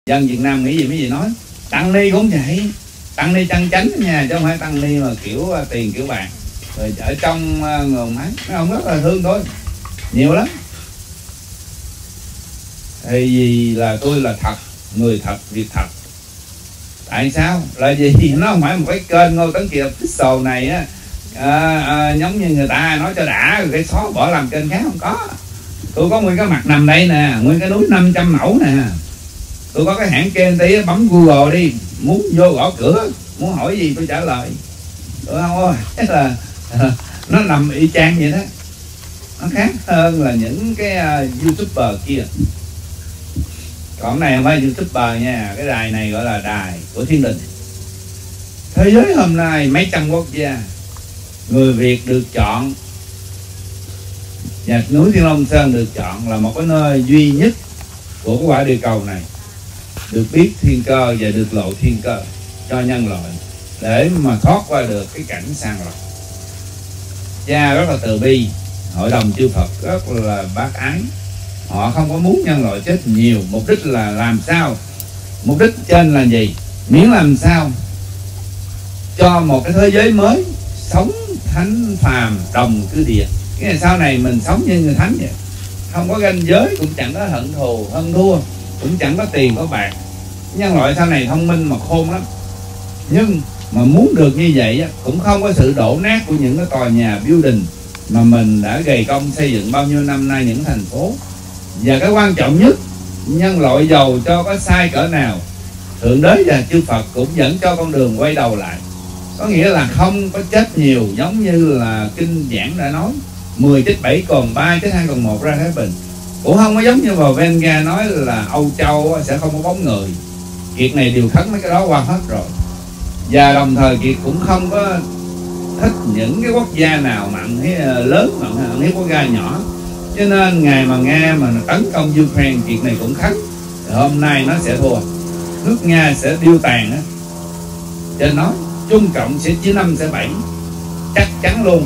Dân Việt Nam nghĩ gì mấy gì nói. Tăng ni cũng vậy, tăng ni chân chánh nha, chứ không phải tăng ni mà kiểu tiền kiểu bạc. Rồi ở trong nguồn máy mấy ông rất là thương tôi, nhiều lắm. Thì vì là tôi là thật, người thật, việc thật. Tại sao? Là vì nó không phải một cái kênh Ngô Tấn Kiệt official này á, giống như người ta nói cho đã rồi cái xóa bỏ làm kênh khác, không có. Tôi có nguyên cái mặt nằm đây nè, nguyên cái núi 500 mẫu nè. Tôi có cái hãng kênh tí, bấm Google đi, muốn vô gõ cửa, muốn hỏi gì tôi trả lời. Được không ơi? Là nó nằm y chang vậy đó. Nó khác hơn là những cái YouTuber kia. Còn này không phải YouTuber nha, cái đài này gọi là đài của Thiên Đình. Thế giới hôm nay mấy trăm quốc gia, người Việt được chọn, và núi Thiên Long Sơn được chọn là một cái nơi duy nhất của cái quả địa cầu này được biết thiên cơ và được lộ thiên cơ cho nhân loại để mà thoát qua được cái cảnh sàng lọc. Cha rất là từ bi, hội đồng chư Phật rất là bác ái. Họ không có muốn nhân loại chết nhiều, mục đích là làm sao, mục đích trên là gì, miễn làm sao cho một cái thế giới mới sống thánh phàm đồng cư địa. Cái này sau này mình sống như người thánh vậy, không có ranh giới, cũng chẳng có hận thù hơn thua, cũng chẳng có tiền có bạc. Nhân loại sau này thông minh mà khôn lắm, nhưng mà muốn được như vậy cũng không có sự đổ nát của những cái tòa nhà building mà mình đã gầy công xây dựng bao nhiêu năm nay, những thành phố. Và cái quan trọng nhất, nhân loại giàu cho có sai cỡ nào, Thượng Đế và chư Phật cũng vẫn cho con đường quay đầu lại. Có nghĩa là không có chết nhiều, giống như là kinh giảng đã nói 10 chết 7 còn 3, chết 2 còn 1 ra Thái Bình. Cũng không có giống như vào Venga nói là Âu Châu sẽ không có bóng người. Kiệt này đều khấn mấy cái đó qua hết rồi. Và đồng thời Kiệt cũng không có thích những cái quốc gia nào mạnh hay lớn, mạnh hay quốc gia nhỏ. Cho nên ngày mà Nga mà tấn công Ukraine, Kiệt này cũng khấn hôm nay nó sẽ thua, nước Nga sẽ điêu tàn á. Cho nên nói Trung Cộng sẽ chia 5 sẽ 7, chắc chắn luôn.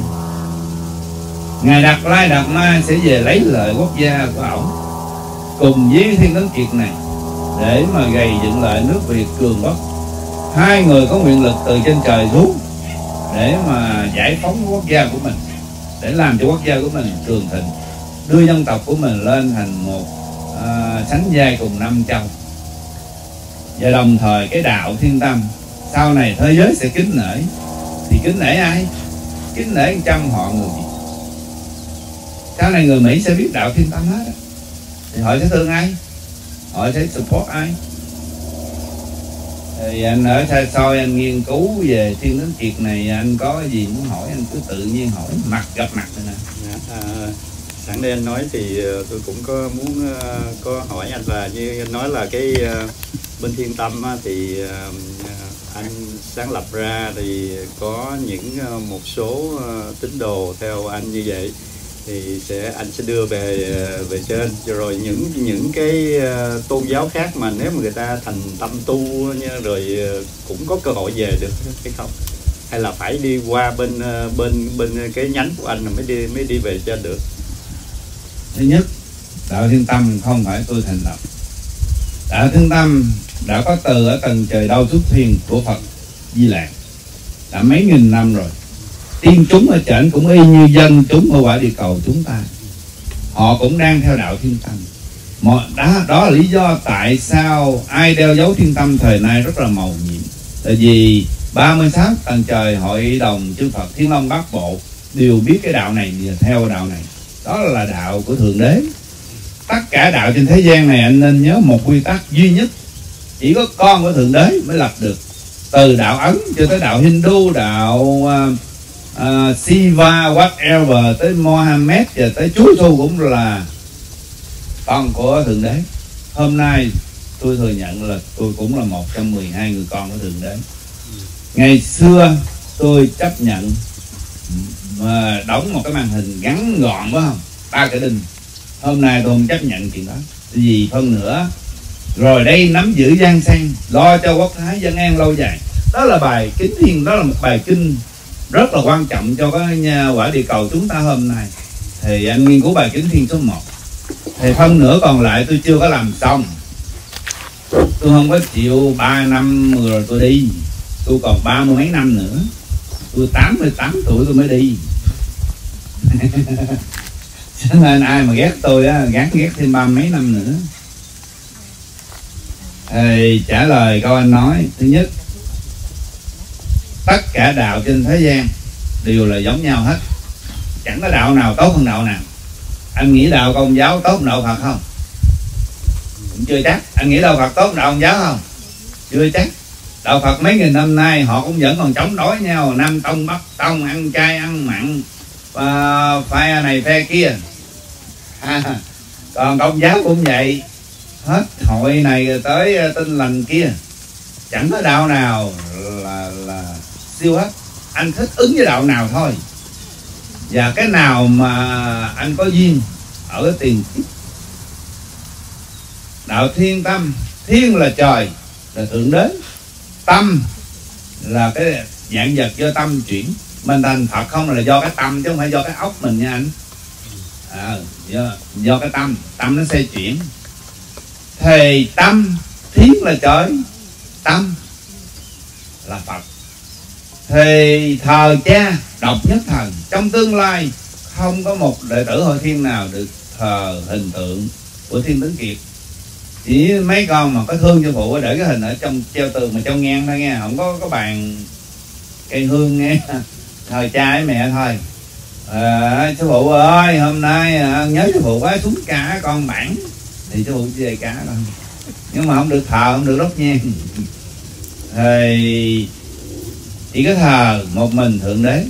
Ngài Đạt Lai Đạt Ma sẽ về lấy lợi quốc gia của ổng cùng với Thiên Tấn Kiệt này để mà gầy dựng lại nước Việt cường quốc. Hai người có nguyện lực từ trên trời xuống để mà giải phóng quốc gia của mình, để làm cho quốc gia của mình cường thịnh, đưa dân tộc của mình lên thành một sánh vai cùng 5 châu. Và đồng thời cái đạo Thiên Tâm sau này thế giới sẽ kính nể. Thì kính nể ai? Kính nể 100 họ người Việt. Sau này người Mỹ sẽ biết đạo Thiên Tâm hết. Thì họ sẽ thương ai? Họ sẽ support ai? Thì anh ở xa xôi anh nghiên cứu về Thiên Tấn Kiệt này, anh có gì muốn hỏi anh cứ tự nhiên hỏi, mặt gặp mặt rồi nè. Sẵn đây anh nói thì tôi cũng có muốn có hỏi anh là như anh nói là cái bên Thiên Tâm thì anh sáng lập ra thì có những một số tín đồ theo anh như vậy, thì anh sẽ đưa về trên, rồi những cái tôn giáo khác mà nếu mà người ta thành tâm tu nha, rồi cũng có cơ hội về được hay không, hay là phải đi qua bên cái nhánh của anh mới đi về trên được? Thứ nhất, đạo Thiên Tâm không phải tôi thành lập. Đạo Thiên Tâm đã có từ ở tầng trời đâu xuất thiên của Phật Di Lạc đã mấy nghìn năm rồi. Tiên chúng ở trển cũng y như dân chúng ở quả địa cầu chúng ta, họ cũng đang theo đạo Thiên Tâm. Đó là lý do tại sao ai đeo dấu Thiên Tâm thời nay rất là màu nhiệm. Tại vì 36 tầng trời hội đồng chư Phật Thiên Long Bát Bộ đều biết cái đạo này và theo đạo này. Đó là đạo của Thượng Đế. Tất cả đạo trên thế gian này anh nên nhớ một quy tắc duy nhất, chỉ có con của Thượng Đế mới lập được. Từ đạo Ấn cho tới đạo Hindu, đạo Shiva, whatever, tới Mohammed và tới Chúa Giêsu cũng là con của Thượng Đế. Hôm nay tôi thừa nhận là tôi cũng là một trong 12 người con của Thượng Đế. Ngày xưa tôi chấp nhận mà đóng một cái màn hình ngắn gọn phải không, 3 cái đinh. Hôm nay tôi không chấp nhận chuyện đó. Vì phân nữa rồi đây nắm giữ giang sang, lo cho quốc thái dân an lâu dài. Đó là bài Kính Thiên, đó là một bài kinh rất là quan trọng cho cái quả địa cầu chúng ta hôm nay. Thì anh nghiên cứu bài Kính Thiên số 1. Thì phân nữa còn lại tôi chưa có làm xong. Tôi không có chịu 3 năm rồi tôi đi, tôi còn 30 mấy năm nữa, tôi 88 tuổi tôi mới đi. Cho nên ai mà ghét tôi á, gán ghét thêm 30 mấy năm nữa. Thì trả lời câu anh nói, thứ nhất, tất cả đạo trên thế gian đều là giống nhau hết, chẳng có đạo nào tốt hơn đạo nào. Anh nghĩ đạo Công giáo tốt hơn đạo Phật không? Cũng chưa chắc. Anh nghĩ đạo Phật tốt hơn đạo Công giáo không? Chưa chắc. Đạo Phật mấy nghìn năm nay họ cũng vẫn còn chống đối nhau, Nam tông Bắc tông, ăn chay ăn mặn, phe này phe kia. Còn Công giáo cũng vậy, hết hội này tới Tin Lành kia, chẳng có đạo nào là siêu hết. Anh thích ứng với đạo nào thôi, và cái nào mà anh có duyên ở cái tiền kiếp. Đạo Thiên Tâm, thiên là trời, là thượng đế, tâm là cái dạng vật do tâm chuyển. Mình thành Phật không là do cái tâm chứ không phải do cái óc mình nha anh. Do cái tâm nó sẽ chuyển. Thì tâm, thiên là trời, tâm là Phật. Thì thờ cha độc nhất thần, trong tương lai không có một đệ tử Hội Thiên nào được thờ hình tượng của Thiên Tuấn Kiệt. Chỉ mấy con mà có thương cho phụ để cái hình ở trong treo tường mà trong ngang thôi nghe, không có bàn cây hương nghe, thờ cha với mẹ thôi. Sư phụ ơi, hôm nay nhớ sư phụ quá xuống cả con bản, thì sư phụ về cả rồi, nhưng mà không được thờ, không được đốt nhang. Thì chỉ có thờ một mình thượng đế.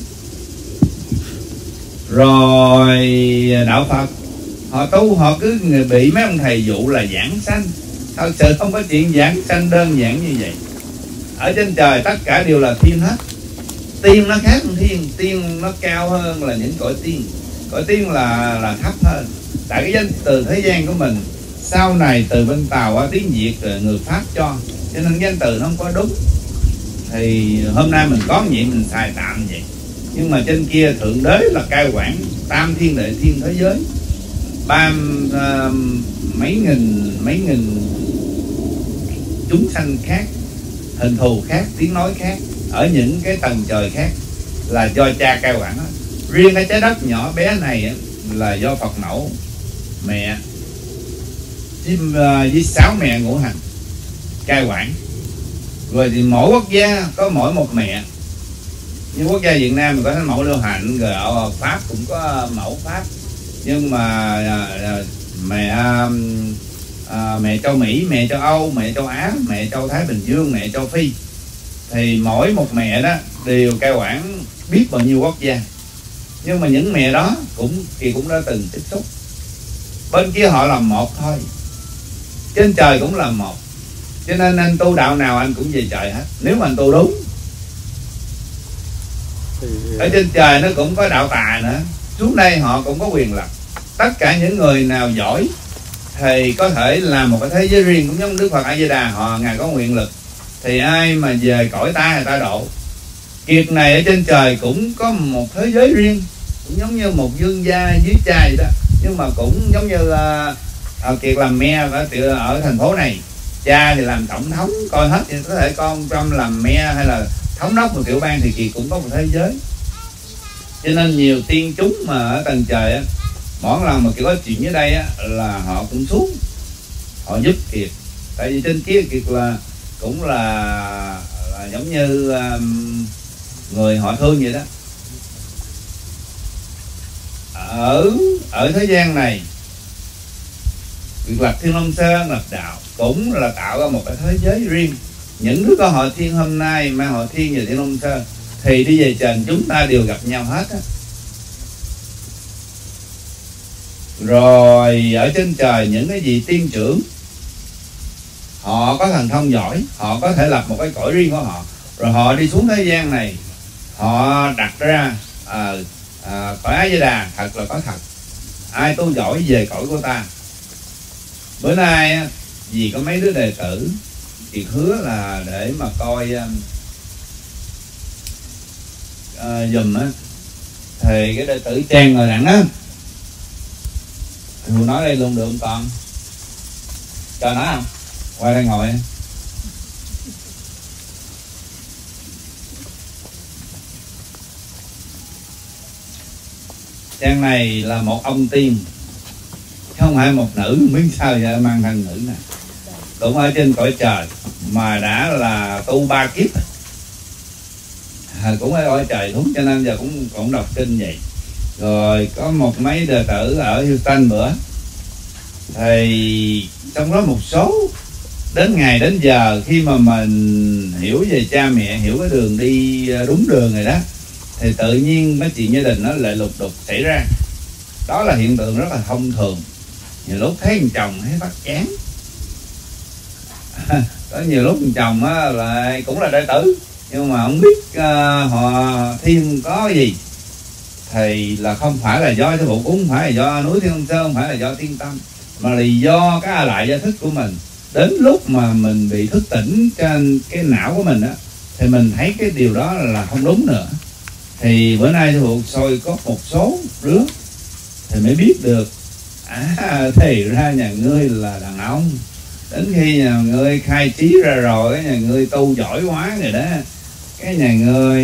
Rồi đạo Phật họ tu, họ cứ bị mấy ông thầy dụ là giảng sanh. Thật sự không có chuyện giảng sanh đơn giản như vậy. Ở trên trời tất cả đều là thiên hết. Tiên nó khác hơn thiên, tiên nó cao hơn là những cõi tiên. Cõi tiên là thấp hơn. Tại cái danh từ thế gian của mình sau này từ bên Tàu qua tiếng Việt người Pháp cho nên danh từ nó không có đúng. Thì hôm nay mình có vậy mình xài tạm vậy. Nhưng mà trên kia thượng đế là cai quản tam thiên đệ thiên thế giới, mấy nghìn chúng sanh khác, hình thù khác, tiếng nói khác, ở những cái tầng trời khác là do cha cai quản hết. Riêng cái trái đất nhỏ bé này là do Phật mẫu mẹ với 6 mẹ ngũ hành cai quản. Rồi thì mỗi quốc gia có mỗi một mẹ. Như quốc gia Việt Nam mình có thánh mẫu Lưu Hạnh, rồi ở Pháp cũng có mẫu Pháp. Nhưng mà mẹ châu Mỹ, mẹ châu Âu, mẹ châu Á, mẹ châu Thái Bình Dương, mẹ châu Phi, thì mỗi một mẹ đó đều cai quản biết bao nhiêu quốc gia. Nhưng mà những mẹ đó cũng đã từng tiếp xúc. Bên kia họ là một thôi, trên trời cũng là một. Cho nên anh tu đạo nào anh cũng về trời hết, nếu mà anh tu đúng. Ở trên trời nó cũng có đạo tà nữa, xuống đây họ cũng có quyền lực. Tất cả những người nào giỏi thì có thể làm một cái thế giới riêng, cũng giống Đức Phật A Di Đà, họ ngài có nguyện lực. Thì ai mà về cõi ta người ta độ. Kiệt này ở trên trời cũng có một thế giới riêng, cũng giống như một vương gia dưới cha vậy đó. Nhưng mà cũng giống như Kiệt làm me ở thành phố này, cha thì làm tổng thống coi hết, thì có thể con Trump làm me hay là thống đốc một tiểu bang, thì Kiệt cũng có một thế giới. Cho nên nhiều tiên chúng mà ở tầng trời á, mỗi lần mà Kiệt có chuyện dưới đây á, là họ cũng xuống, họ giúp Kiệt. Tại vì trên kia Kiệt là cũng là giống như người họ thương vậy đó. Ở thế gian này, việc lập Thiên Long Sơn, lập đạo cũng là tạo ra một cái thế giới riêng. Những đứa con họ Thiên hôm nay mang họ Thiên về Thiên Long Sơn thì đi về trời chúng ta đều gặp nhau hết á. Rồi ở trên trời những cái vị tiên trưởng, họ có thần thông giỏi, họ có thể lập một cái cõi riêng của họ. Rồi họ đi xuống thế gian này, họ đặt ra cõi A Di Đà thật là có thật, ai tu giỏi về cõi của ta. Bữa nay vì có mấy đứa đệ tử thì hứa là để mà coi dùm á, thì cái đệ tử Trang ngồi đặng á, tôi nói đây luôn được không con? Cho nói không? Qua đây ngồi. Trang này là một ông tiên, không phải một nữ, không biết sao vậy mang thân nữ nè. Cũng ở trên cõi trời mà đã là tu 3 kiếp, cũng ở cõi trời đúng, cho nên giờ cũng đọc kinh vậy. Rồi có một mấy đệ tử ở Houston bữa, thì trong đó một số đến ngày đến giờ khi mà mình hiểu về cha mẹ, hiểu cái đường đi đúng đường rồi đó, thì tự nhiên mấy chuyện gia đình nó lại lục đục xảy ra. Đó là hiện tượng rất là thông thường. Nhiều lúc thấy thằng chồng thấy bắt chán có nhiều lúc thằng chồng á lại cũng là đệ tử, nhưng mà không biết họ thiên có gì, thì là không phải là do sư phụ, cũng không phải là do núi Thiên Long Sơn, không phải là do thiên tâm, mà là do cái lại gia thức của mình. Đến lúc mà mình bị thức tỉnh trên cái não của mình á, thì mình thấy cái điều đó là không đúng nữa. Thì bữa nay sư phụ soi có một số đứa thì mới biết được, thì ra nhà ngươi là đàn ông. Đến khi nhà ngươi khai trí ra rồi, cái nhà ngươi tu giỏi quá rồi đó, cái nhà ngươi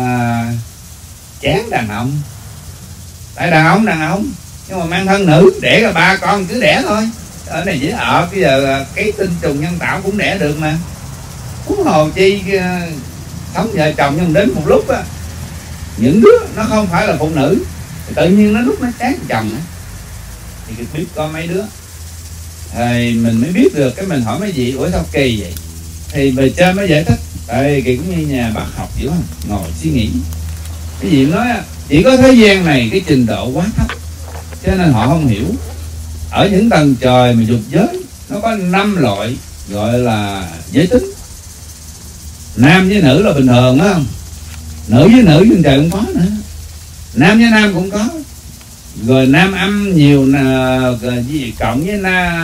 chán đàn ông. Tại đàn ông nhưng mà mang thân nữ, đẻ ra 3 con cứ đẻ thôi. Ở này dễ ở, bây giờ cái tinh trùng nhân tạo cũng đẻ được mà. Huống hồ chi sống vợ chồng nhưng đến một lúc á, những đứa nó không phải là phụ nữ, tự nhiên nó lúc nó chán chồng á, thì biết có mấy đứa. Thì mình mới biết được, cái mình hỏi mấy vị, ủa sao kỳ vậy? Thì bề trên mới giải thích. Đây kiểu như nhà bác học hiểu không? Ngồi suy nghĩ. Cái vị nói chỉ có thế gian này cái trình độ quá thấp, cho nên họ không hiểu. Ở những tầng trời mà dục giới, nó có 5 loại gọi là giới tính. Nam với nữ là bình thường đó không? Nữ với nữ trên trời cũng có nữa, nam với nam cũng có. Rồi nam âm nhiều gì cộng với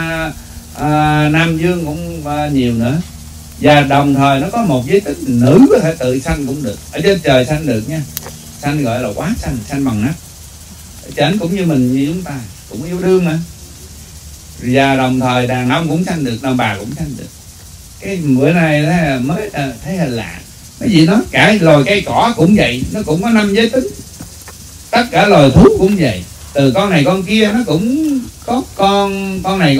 nam dương cũng nhiều nữa. Và đồng thời nó có một giới tính nữ có thể tự sanh cũng được. Ở trên trời sanh được nha, sanh gọi là quá sanh, sanh bằng nắp. Ở trên cũng như mình, như chúng ta cũng yêu đương mà. Và đồng thời đàn ông cũng sanh được, đàn bà cũng sanh được. Cái bữa nay mới thấy hơi lạ. Cái gì nói cả loài cây cỏ cũng vậy, nó cũng có 5 giới tính. Tất cả loài thú cũng vậy, từ con này con kia nó cũng có con này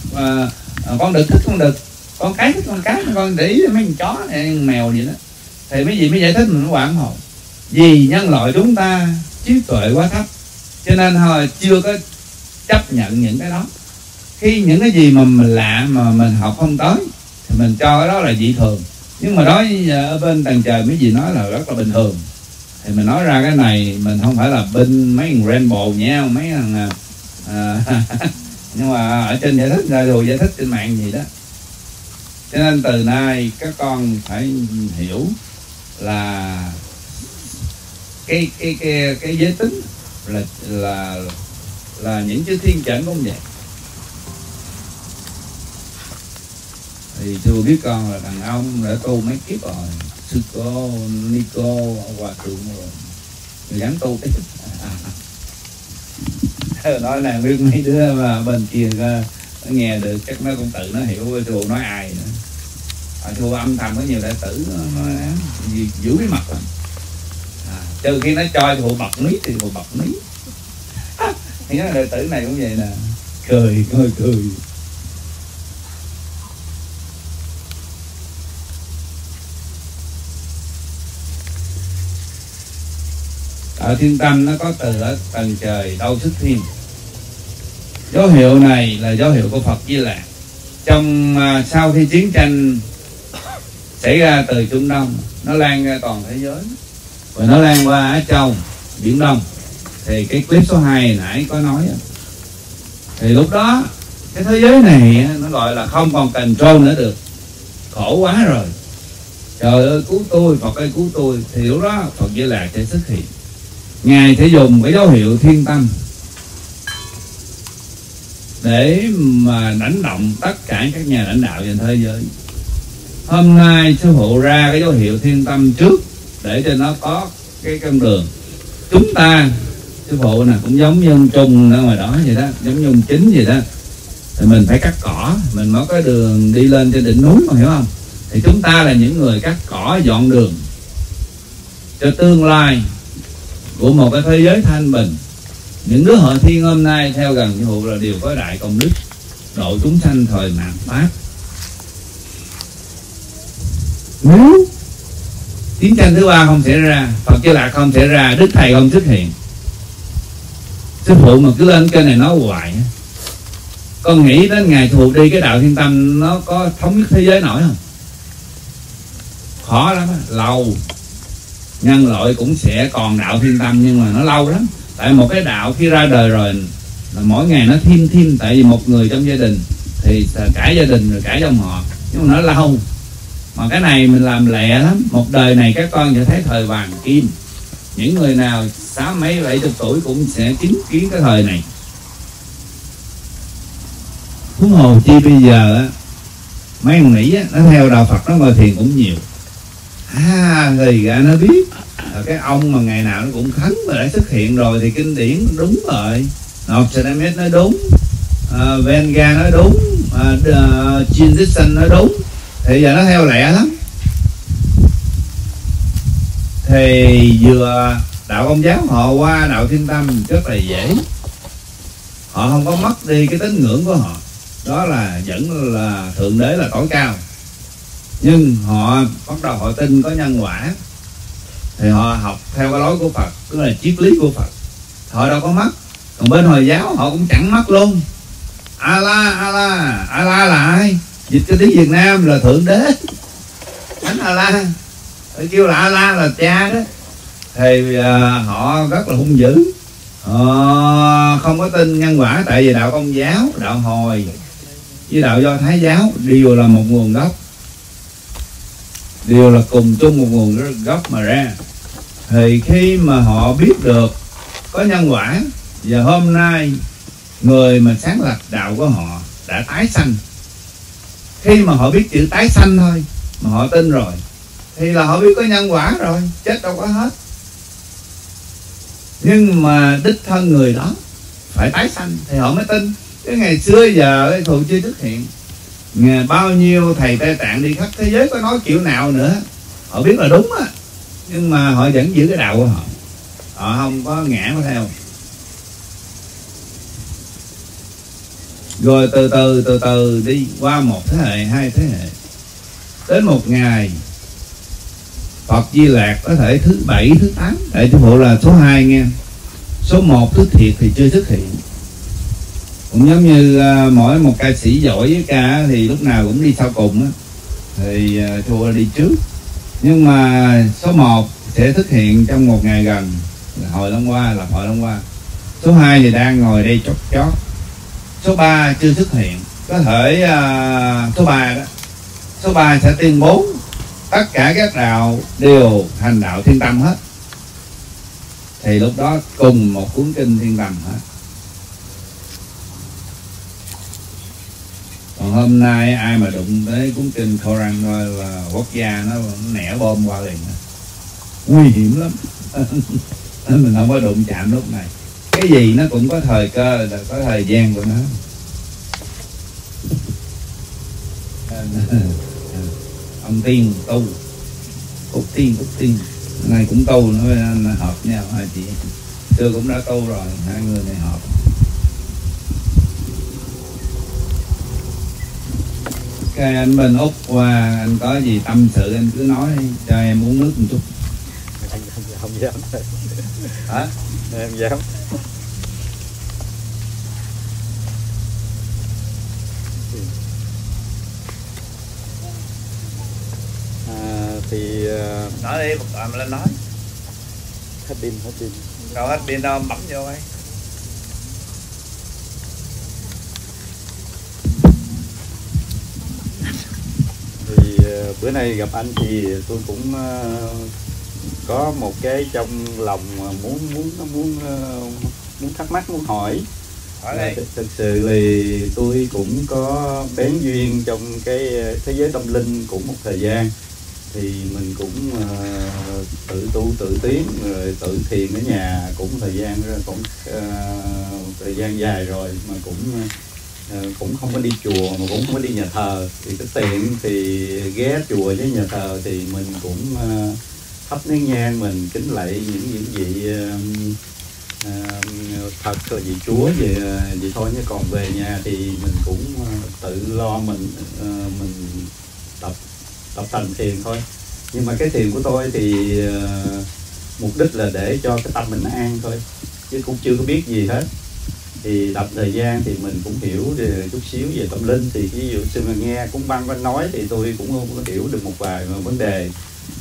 con đực thích con đực, con cái thích con cái, con để ý mấy con chó này, mèo gì đó. Thì mấy gì mới giải thích mình nó quảng hồn. Vì nhân loại chúng ta trí tuệ quá thấp, cho nên thôi chưa có chấp nhận những cái đó. Khi những cái gì mà mình lạ mà mình học không tới thì mình cho cái đó là dị thường. Nhưng mà đó ở bên tầng trời mấy gì nói là rất là bình thường. Thì mình nói ra cái này mình không phải là bên mấy thằng rainbow nha, mấy thằng nhưng mà ở trên giải thích ra rồi giải thích trên mạng gì đó. Cho nên từ nay các con phải hiểu là cái giới tính là những chữ thiên chẩn cũng vậy. Thì thưa biết con là đàn ông đã tu mấy kiếp rồi, sư cô, Nico, hòa thượng rồi dám tu cái nói là biết mấy đứa mà bên kia nó nghe được chắc nó cũng tự nó hiểu thưa nói ai nữa. Thưa âm thầm có nhiều đệ tử nó giữ bí mật lắm. Trừ khi nó cho thụ bật mí thì thụ bật mí. Thì cái đệ tử này cũng vậy nè, cười. Ở thiên tâm nó có từ ở tầng trời đâu xuất thiên. Dấu hiệu này là dấu hiệu của Phật Di Lạc. Trong sau khi chiến tranh xảy ra từ Trung Đông, nó lan ra toàn thế giới, rồi nó lan qua Á Châu, Biển Đông. Thì cái clip số 2 nãy có nói, thì lúc đó cái thế giới này nó gọi là không còn control nữa được, khổ quá rồi, trời ơi cứu tôi, Phật ơi cứu tôi. Thì lúc đó Phật Di Lạc sẽ xuất hiện. Ngài sẽ dùng cái dấu hiệu thiên tâm để mà đánh động tất cả các nhà lãnh đạo trên thế giới. Hôm nay sư phụ ra cái dấu hiệu thiên tâm trước để cho nó có cái con đường. Chúng ta sư phụ nè cũng giống như ông Trung ở ngoài đó vậy đó, giống như ông Chính vậy đó, thì mình phải cắt cỏ, mình mới có đường đi lên trên đỉnh núi, mà hiểu không? Thì chúng ta là những người cắt cỏ dọn đường cho tương lai của một cái thế giới thanh bình. Những đứa họ thiên hôm nay theo gần như hộ là đều có đại công đức độ chúng sanh thời mạt Pháp. Nếu chiến tranh thứ ba không xảy ra, Phật Di Lặc không xảy ra, Đức Thầy không xuất hiện, sư phụ mà cứ lên kênh này nói hoài, con nghĩ đến ngày thuộc đi cái đạo Thiên Tâm nó có thống nhất thế giới nổi không? Khó lắm, lâu. Nhân loại cũng sẽ còn đạo Thiên Tâm nhưng mà nó lâu lắm. Tại một cái đạo khi ra đời rồi là mỗi ngày nó thêm. Tại vì một người trong gia đình thì cả gia đình rồi cả dòng họ, nhưng mà nó lâu. Mà cái này mình làm lẹ lắm. Một đời này các con sẽ thấy thời vàng kim. Những người nào 60 mấy 70 tuổi cũng sẽ chứng kiến cái thời này. Huống hồ chi bây giờ á, mấy con nỉ á, nó theo đạo Phật nó ngồi thiền cũng nhiều. Thì ra nó biết cái ông mà ngày nào nó cũng khấn mà đã xuất hiện rồi thì kinh điển đúng rồi. Nostradamus nói đúng, Venga nói đúng, Jin Dixon nói đúng. Thì giờ nó theo lẹ lắm. Thì vừa đạo Công giáo họ qua đạo Thiên Tâm rất là dễ. Họ không có mất đi cái tín ngưỡng của họ, đó là vẫn là Thượng Đế là tối cao. Nhưng họ bắt đầu họ tin có nhân quả, thì họ học theo cái lối của Phật, tức là triết lý của Phật. Họ đâu có mất. Còn bên Hồi giáo họ cũng chẳng mất luôn. Allah là ai? Dịch cái tiếng Việt Nam là Thượng Đế, Thánh Allah. Họ kêu là Allah là cha đó. Thì họ rất là hung dữ. Họ không có tin nhân quả. Tại vì đạo Công giáo, đạo Hồi với đạo Do Thái giáo đều là một nguồn gốc, đều là cùng chung một nguồn gốc mà ra. Thì khi mà họ biết được có nhân quả, và hôm nay người mà sáng lập đạo của họ đã tái sanh, khi mà họ biết chữ tái sanh thôi mà họ tin rồi, thì là họ biết có nhân quả rồi, chết đâu có hết. Nhưng mà đích thân người đó phải tái sanh thì họ mới tin. Cái ngày xưa giờ cái thù chưa xuất hiện, bao nhiêu thầy Tây Tạng đi khắp thế giới có nói kiểu nào nữa, họ biết là đúng á, nhưng mà họ vẫn giữ cái đạo của họ, họ không có ngã có theo. Rồi từ từ đi qua một thế hệ, hai thế hệ, đến một ngày Phật Di Lặc có thể thứ 7, thứ 8. Tại sư phụ là số 2 nghe. Số 1 thứ thiệt thì chưa xuất hiện. Cũng giống như mỗi một ca sĩ giỏi với ca thì lúc nào cũng đi sau cùng á, thì sư phụ đi trước. Nhưng mà số 1 sẽ xuất hiện trong một ngày gần, là Hồi Long Hoa, là Hội Long Hoa. Số 2 thì đang ngồi đây chót. Số 3 chưa xuất hiện. Có thể số 3 đó, số 3 sẽ tuyên bố tất cả các đạo đều thành đạo Thiên Tâm hết. Thì lúc đó cùng một cuốn kinh Thiên Tâm hết. Còn hôm nay ai mà đụng tới cuốn kinh Koran thôi là quốc gia nó nẻ bom qua liền, nguy hiểm lắm. Nên mình không có đụng chạm lúc này. Cái gì nó cũng có thời cơ, là có thời gian của nó. Ông Tiên tu, Cúc Tiên này cũng tu nữa, hợp nhau hai chị. Xưa cũng đã tu rồi, hai người này hợp. Cái anh bên Úc qua, anh có gì tâm sự anh cứ nói cho em uống nước một chút. Anh không dám. Hả? Em dám. Thì nói đi, một đoạn lên nói. hết pin. Đâu hết pin đâu, bấm vô ấy. Thì bữa nay gặp anh thì tôi cũng có một cái trong lòng muốn thắc mắc, muốn hỏi. Thực sự thì tôi cũng có bén duyên trong cái thế giới tâm linh cũng một thời gian. Thì mình cũng tự tu tự tiến rồi tự thiền ở nhà cũng thời gian dài rồi, mà cũng cũng không có đi chùa mà cũng không có đi nhà thờ, thì cái tiện thì ghé chùa với nhà thờ thì mình cũng thắp nén nhang, mình kính lạy những vị Phật rồi vị Chúa vậy thôi, chứ còn về nhà thì mình cũng tự lo mình tập thành thiền thôi. Nhưng mà cái thiền của tôi thì mục đích là để cho cái tâm mình nó an thôi, chứ cũng chưa có biết gì hết. Thì đọc thời gian thì mình cũng hiểu chút xíu về tâm linh, thì ví dụ sư mà nghe cũng băng nói thì tôi cũng không có hiểu được một vài vấn đề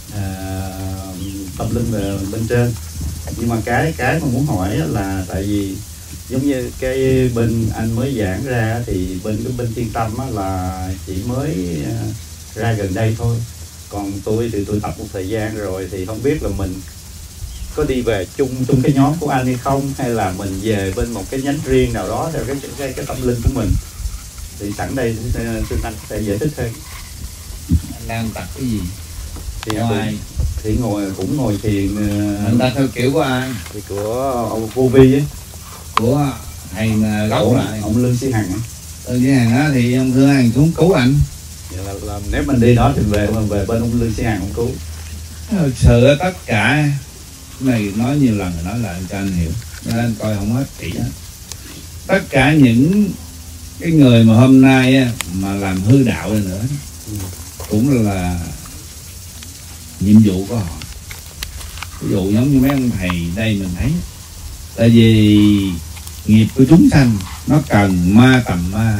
tâm linh về bên trên. Nhưng mà cái mà muốn hỏi là tại vì giống như cái bên anh mới giảng ra thì bên cái bên Thiên Tâm là chỉ mới ra gần đây thôi, còn tôi thì tôi tập một thời gian rồi, thì không biết là mình có đi về chung cái nhóm của anh hay không, hay là mình về bên một cái nhánh riêng nào đó theo cái tâm linh của mình. Thì sẵn đây xin anh sẽ giải thích thêm. Anh đang tập cái gì? Thì thì cũng ngồi thiền. Anh ta theo kiểu của ai? Thì của ông Vô Vi ấy, của thầy gốc lại ông Lương Sĩ Hằng. Lương Sĩ Hằng á, thì ông Lương Sĩ Hằng xuống cứu anh. Vậy là nếu mình đi đó thì về bên ông Lương Sĩ Hằng ông cứu. Thực sự tất cả này nói nhiều lần rồi, nói lại cho anh hiểu, nên anh coi không hết kỹ hết. Tất cả những cái người mà hôm nay á, mà làm hư đạo này nữa cũng là nhiệm vụ của họ. Ví dụ giống như mấy ông thầy đây mình thấy, tại vì nghiệp của chúng sanh nó cần ma tầm ma,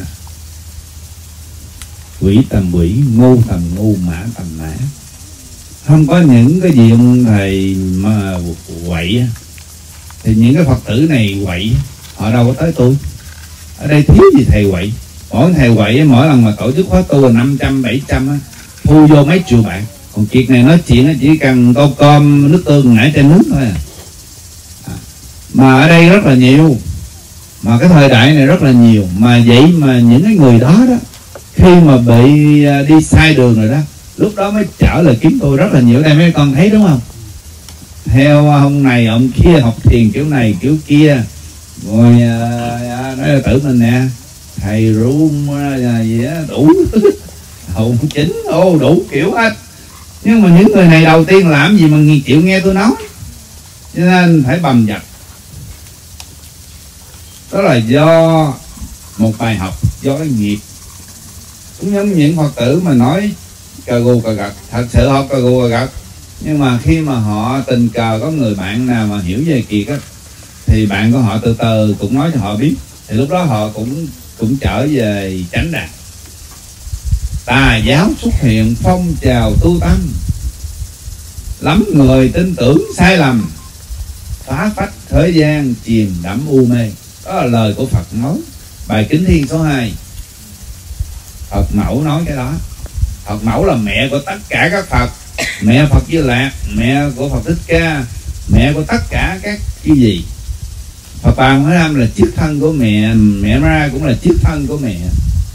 quỷ tầm quỷ, ngu tầm ngu, mã tầm mã. Không có những cái gì ông thầy mà quậy thì những cái Phật tử này quậy họ đâu có tới tôi. Ở đây thiếu gì thầy quậy. Mỗi thầy quậy mỗi lần mà tổ chức khóa tu là 500, 700 thu vô mấy triệu bạn. Còn chuyện này nói chuyện chỉ cần tô cơm nước tương nãy trên nước thôi mà ở đây rất là nhiều, mà cái thời đại này rất là nhiều. Mà vậy mà những cái người đó khi mà bị đi sai đường rồi đó, lúc đó mới trở lại kiếm tôi rất là nhiều. Đây mấy con thấy đúng không? Theo ông này ông kia học thiền kiểu này kiểu kia, rồi nói là tự mình nè, thầy ru gì đó đủ hậu chính đủ kiểu hết. Nhưng mà những người này đầu tiên làm gì mà chịu nghe tôi nói, cho nên phải bầm dập. Đó là do một bài học, do cái nghiệp. Cũng giống những Phật tử mà nói cà gù cà gật, thật sự họ cà gù cà gật, nhưng mà khi mà họ tình cờ có người bạn nào mà hiểu về kiệt á, thì bạn của họ từ từ cũng nói cho họ biết, thì lúc đó họ cũng trở về chánh đạo. Tà giáo xuất hiện, phong trào tu tâm, lắm người tin tưởng sai lầm, phá phách thời gian, chìm đắm u mê. Đó là lời của Phật nói, bài Kính Thiên số 2. Phật mẫu nói cái đó. Phật mẫu là mẹ của tất cả các Phật, mẹ Phật Di Lạc, mẹ của Phật Thích Ca, mẹ của tất cả các cái gì. Phật Bà Mới Nam là chiếc thân của mẹ, mẹ Ra cũng là chiếc thân của mẹ.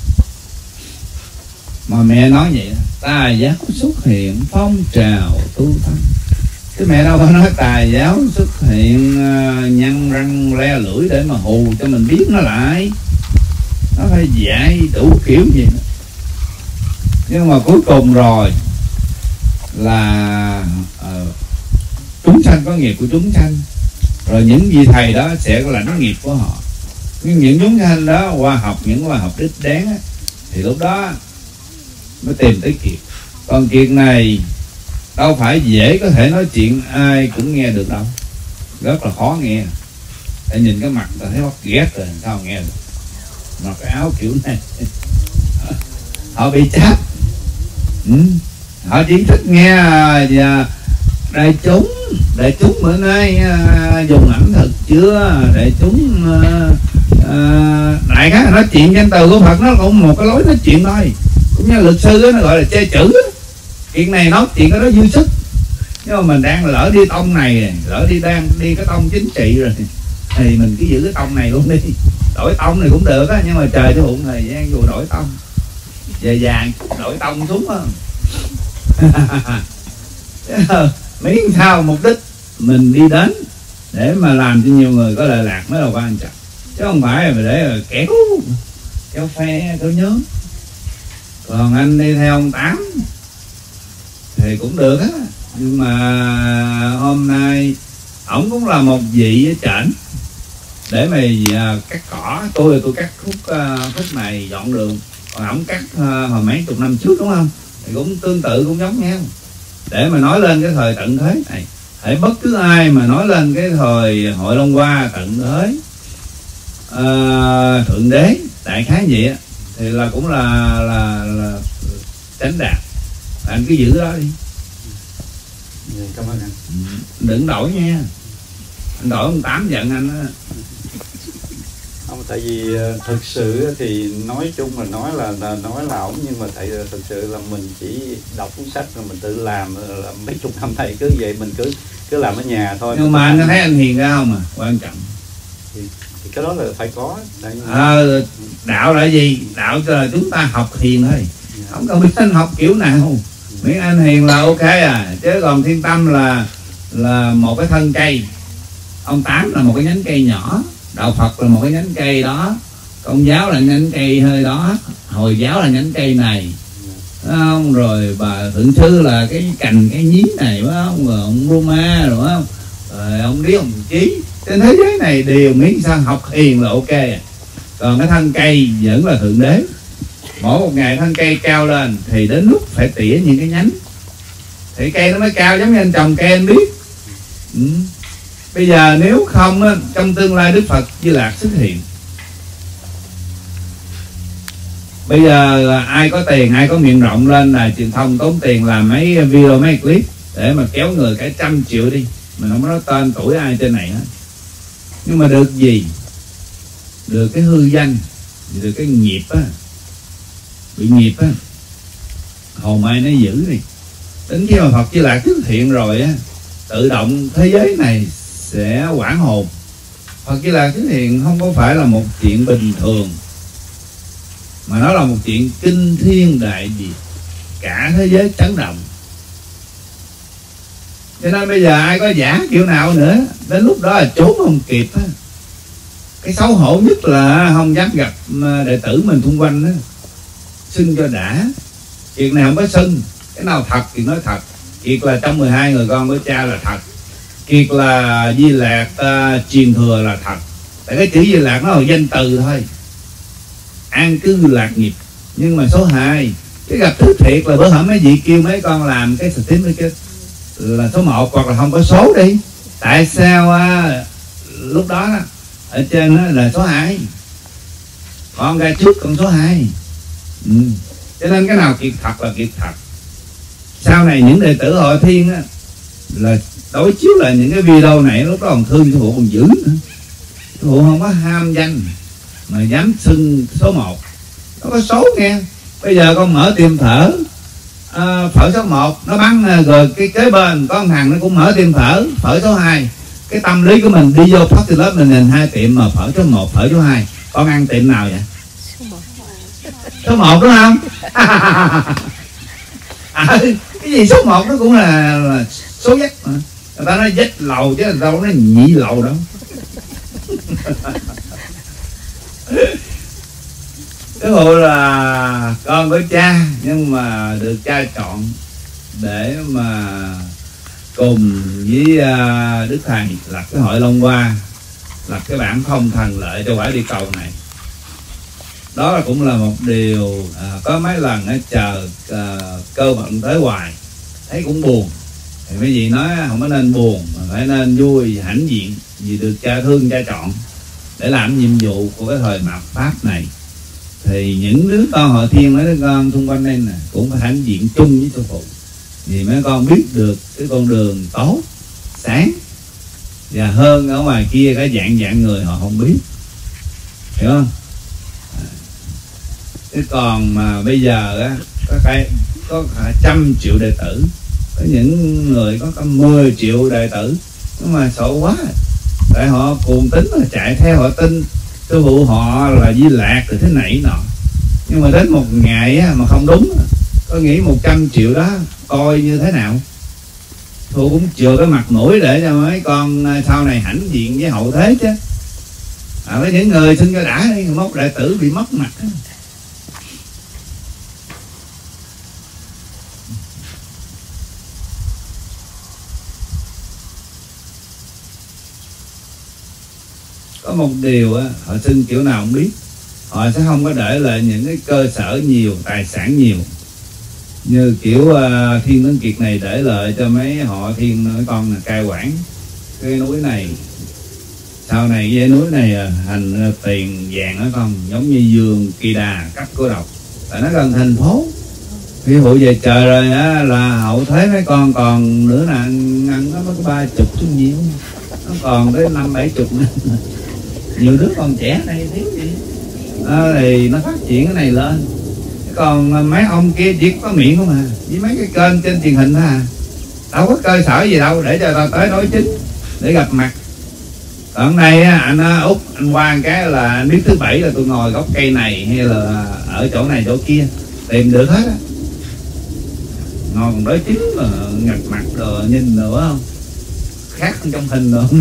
Mà mẹ nói vậy, tà giáo xuất hiện, phong trào tu tâm. Chứ mẹ đâu có nói tà giáo xuất hiện nhăn răng le lưỡi để mà hù cho mình biết nó lại. Nó phải dạy đủ kiểu gì nữa. Nhưng mà cuối cùng rồi là chúng sanh có nghiệp của chúng sanh, rồi những vị thầy đó sẽ có lãnh nghiệp của họ. Nhưng những chúng sanh đó qua học những bài học đích đáng á, thì lúc đó mới tìm tới Kiệt. Còn Kiệt này đâu phải dễ có thể nói chuyện ai cũng nghe được đâu, rất là khó nghe. Để nhìn cái mặt ta thấy bắt ghét rồi, sao nghe được. Mặc cái áo kiểu này họ bị chấp. Họ chỉ thích nghe đại chúng bữa nay dùng ẩm thực chưa, đại chúng đại khái nói chuyện danh từ của Phật, nó cũng một cái lối nói chuyện thôi. Cũng như luật sư đó, nó gọi là chê chữ đó. Chuyện này nói chuyện cái đó dư sức. Nhưng mà mình đang lỡ đi tông này, lỡ đang đi cái tông chính trị rồi, thì mình cứ giữ cái tông này luôn đi. Đổi tông này cũng được á, nhưng mà trời cho bụng thời gian dù đổi tông về vàng đổi tông xuống á. Miễn sao mục đích mình đi đến để mà làm cho nhiều người có lợi lạc mới là quan trọng, chứ không phải là để kéo kéo phe kéo nhóm. Còn anh đi theo ông Tám thì cũng được á, nhưng mà hôm nay ổng cũng là một vị ở trển để mà cắt cỏ. Tôi cắt khúc này dọn đường, còn ổng cắt hồi mấy chục năm trước đúng không, thì cũng tương tự, cũng giống nhau. Để mà nói lên cái thời tận thế này, hãy bất cứ ai mà nói lên cái thời Hội Long Hoa tận thế thượng đế đại khái vậy á, thì là cũng là chánh đạt. Anh cứ giữ đó đi. Cảm ơn anh. Đừng đổi nha, anh đổi ông Tám giận anh á. Không, tại vì thực sự thì nói chung là nói là ổng, nhưng mà tại thực sự là mình chỉ đọc cuốn sách rồi mình tự làm là mấy chục năm nay cứ vậy, mình cứ làm ở nhà thôi. Nhưng mà anh có thấy anh hiền ra không à? Quan trọng thì cái đó là phải có. Đạo là gì? Đạo là chúng ta học hiền thôi, không cần biết anh học kiểu nào, miễn anh hiền là ok à. Chứ còn Thiên Tâm là một cái thân cây, ông Tám là một cái nhánh cây nhỏ, đạo Phật là một cái nhánh cây đó, Công giáo là nhánh cây hơi đó, Hồi giáo là nhánh cây này, phải không? Rồi bà Thượng Sư là cái cành cái nhí này, phải không? Rồi ông Roma rồi, phải không? Rồi ông Lý ông Chí. Trên thế giới này đều miễn sao học hiền là ok à. Còn cái thân cây vẫn là Thượng Đế. Mỗi một ngày thân cây cao lên thì đến lúc phải tỉa những cái nhánh thì cây nó mới cao, giống như anh trồng cây anh biết. Bây giờ nếu không á, trong tương lai Đức Phật Di Lạc xuất hiện. Bây giờ ai có tiền, ai có miệng rộng lên là truyền thông tốn tiền làm mấy video, mấy clip để mà kéo người cả 100 triệu đi. Mình không nói tên tuổi ai trên này hết. Nhưng mà được gì? Được cái hư danh, được cái nghiệp á. Bị nghiệp á, hồn ai nó giữ đi. Đến khi mà Phật Di Lạc xuất hiện rồi á, tự động thế giới này sẽ hoảng hồn. Phật Di Lạc xuất hiện không có phải là một chuyện bình thường, mà nó là một chuyện kinh thiên đại diệt, cả thế giới chấn động. Cho nên bây giờ ai có giả kiểu nào nữa, đến lúc đó là trốn không kịp á. Cái xấu hổ nhất là không dám gặp đệ tử mình xung quanh đó. Xưng cho đã, chuyện này không có xưng. Cái nào thật thì nói thật. Kiệt là trong 12 người con của cha là thật. Kiệt là Di Lạc truyền thừa là thật. Tại cái chữ Di Lạc nó là danh từ thôi, an cư lạc nghiệp. Nhưng mà số 2, cái gặp thứ thiệt là bữa hổm mấy vị kêu mấy con làm cái certificate là số 1 hoặc là không có số đi. Tại sao lúc đó ở trên đó là số 2, con ra trước con số 2. Cho nên cái nào Kiệt thật là Kiệt thật. Sau này những đệ tử Hội Thiên á, là đối chiếu lại những cái video này, lúc đó còn thương sư phụ còn dữ nữa. Sư phụ không có ham danh mà dám xưng số 1. Nó có số nghe. Bây giờ con mở tiệm phở, phở số 1 nó bắn, rồi cái kế bên có một thằng nó cũng mở tiệm phở số 2. Cái tâm lý của mình đi vô Party Club mình nhìn 2 tiệm mà phở số 1, phở số 2. Con ăn tiệm nào vậy? Số 1 đúng không? Cái gì số 1 nó cũng là số dắt mà. Người ta nói dắt lầu chứ đâu nó nhị lầu đâu. Cái hộ là con của cha, nhưng mà được cha chọn để mà cùng với Đức Thầy lập cái Hội Long Hoa, lập cái bản không thành lợi cho quả địa cầu này. Đó là cũng là một điều có mấy lần chờ cơ vận tới hoài thấy cũng buồn. Thì mấy vị nói không có nên buồn mà phải nên vui hãnh diện, vì được cha thương cha chọn để làm nhiệm vụ của cái thời mạt Pháp này. Thì những đứa con Hội Thiên, mấy đứa con xung quanh đây nè cũng phải hãnh diện chung với sư phụ, vì mấy con biết được cái con đường tốt sáng, và hơn ở ngoài kia cái dạng người họ không biết, hiểu không? Thế còn mà bây giờ á, có cả 100 triệu đệ tử, có những người có cả 10 triệu đệ tử, nhưng mà sợ quá, tại họ cuồng tín mà chạy theo, họ tin sư phụ họ là Di Lạc rồi thế này nọ. Nhưng mà đến một ngày á, mà không đúng, có nghĩ 100 triệu đó coi như thế nào. Sư phụ cũng chừa cái mặt mũi để cho mấy con sau này hãnh diện với hậu thế chứ. với những người xin cho đã đi, mốt đệ tử bị mất mặt. Có một điều á, họ xin kiểu nào không biết, họ sẽ không có để lại những cái cơ sở nhiều, tài sản nhiều, như kiểu Thiên Tuấn Kiệt này để lại cho mấy họ Thiên nói con là cai quản cái núi này, sau này cái núi này thành tiền vàng đó con, giống như vườn Kỳ Đà cấp cô độc, tại nó gần thành phố. Khi vụ về trời rồi á, là hậu thế mấy con còn nữa là ăn nó mới có 30 chứ nhiều, nó còn tới 50-70 nữa. Nhiều đứa còn trẻ này thiếu gì thì nó phát triển cái này lên. Còn mấy ông kia chỉ có miệng không à, với mấy cái kênh trên truyền hình thôi à, đâu có cơ sở gì đâu để cho ta tới đối chính để gặp mặt. Còn này anh Út, anh qua cái là anh biết thứ Bảy là tôi ngồi gốc cây này hay là ở chỗ này chỗ kia, tìm được hết á. Ngồi còn đối chính mà ngặt mặt rồi nhìn nữa không khác hơn trong hình nữa.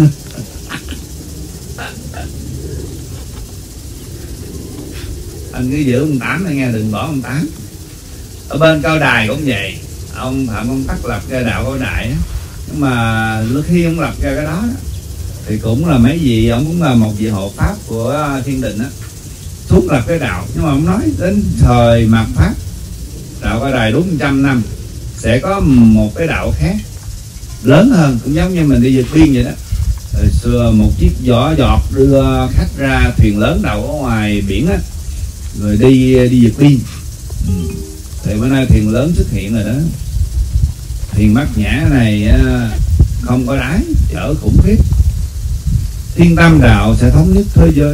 Anh cứ giữ ông Tám này nghe, đừng bỏ ông Tám. Ở bên Cao Đài cũng vậy, ông Phạm Công Tắc lập ra đạo Cao Đài á, nhưng mà lúc khi ông lập ra cái đó thì cũng là mấy vị, ông cũng là một vị hộ pháp của Thiên Định á, xuống lập cái đạo. Nhưng mà ông nói đến thời mạt Pháp, đạo Cao Đài đúng 100 năm sẽ có một cái đạo khác lớn hơn, cũng giống như mình đi vượt biên vậy đó. Hồi xưa một chiếc giỏ giọt đưa khách ra thuyền lớn đậu ở ngoài biển á, rồi đi vượt biên. Thì bữa nay thuyền lớn xuất hiện rồi đó. Thuyền Bát Nhã này không có đáy, chở khủng khiếp. Thiên Tâm đạo sẽ thống nhất thế giới.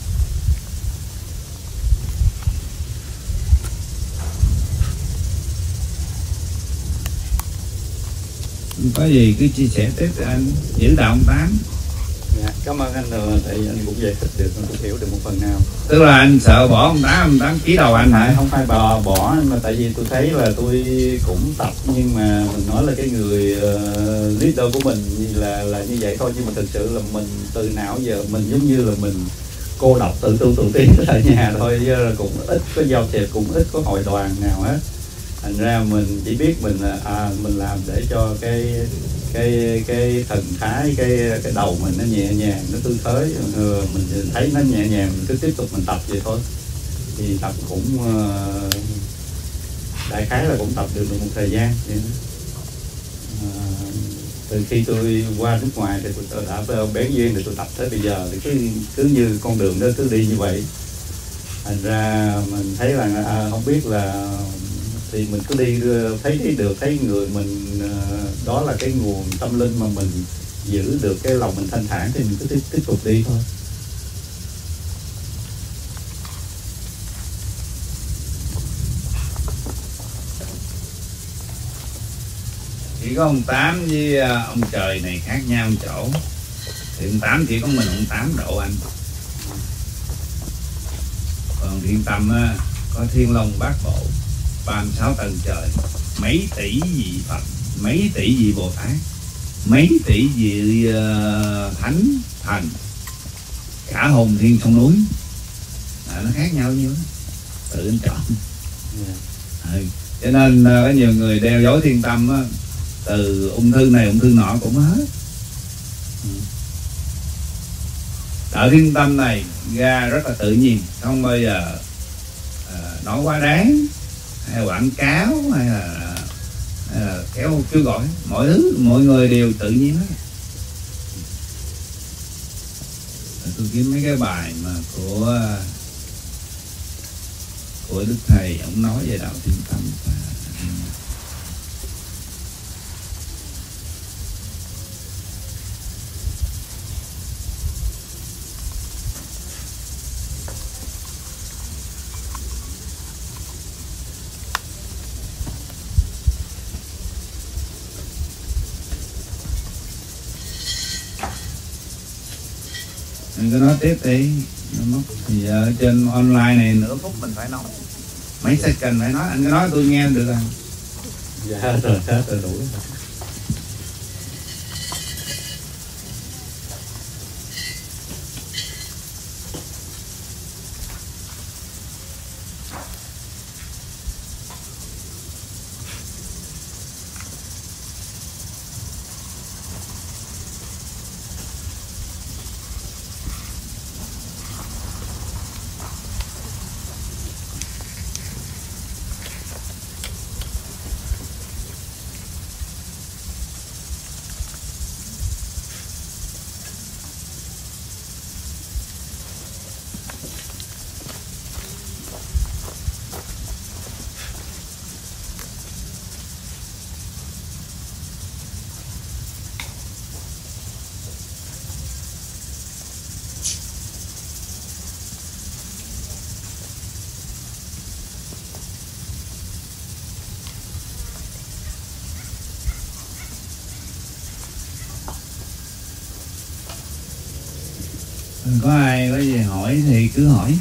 Có gì cứ chia sẻ tiếp cho anh, giữ đạo ông Tám. Dạ, cảm ơn anh rồi, tại anh cũng giải thích được, anh cũng hiểu được một phần nào. Tức là anh sợ bỏ ông Tám ký đầu anh hả? Không phải bỏ, mà tại vì tôi thấy là tôi cũng tập, nhưng mà mình nói là cái người leader của mình là như vậy thôi, nhưng mà thực sự là mình từ nào giờ mình giống như là mình cô độc tự tu tự tiến tại nhà thôi, là cũng ít có giao thiệp, cũng ít có hội đoàn nào hết. Thành ra mình chỉ biết mình là mình làm để cho cái thần thái, cái đầu mình nó nhẹ nhàng, nó tư thế, mình thấy nó nhẹ nhàng, mình cứ tiếp tục mình tập vậy thôi. Thì tập cũng đại khái là cũng tập được một thời gian vậy đó. Từ khi tôi qua nước ngoài thì tôi đã bén duyên thì tôi tập tới bây giờ, thì cứ như con đường đó cứ đi như vậy. Thành ra mình thấy là không biết là thì mình cứ đi thấy người mình, đó là cái nguồn tâm linh mà mình giữ được cái lòng mình thanh thản, thì mình cứ tiếp tục đi thôi. Chỉ có ông Tám với ông Trời này khác nhau một chỗ, thì ông Tám chỉ có mình ông Tám độ anh. Còn Thiên Tâm á, có Thiên Long Bát Bộ, 36 tầng trời, mấy tỷ vị Phật, mấy tỷ vị Bồ Tát, mấy tỷ vị thánh thần, cả hồn thiên sông núi, nó khác nhau như đó. Tự anh chọn. Cho nên có nhiều người đeo dấu Thiên Tâm á, từ ung thư này ung thư nọ cũng hết. Đạo Thiên Tâm này ra rất là tự nhiên, không bao giờ nói quá đáng, hay là quảng cáo, hay là kéo kêu gọi. Mọi thứ mọi người đều tự nhiên hết. Tôi kiếm mấy cái bài mà của Đức Thầy, ông nói về đạo Thiên Tâm. Mình cứ nói tiếp đi, nó mất thì ở trên online này nửa phút mình phải nói, mấy second phải nói, anh cứ nói tôi nghe được không? Dạ rồi, hết rồi, đủ. Có ai có gì hỏi thì cứ hỏi.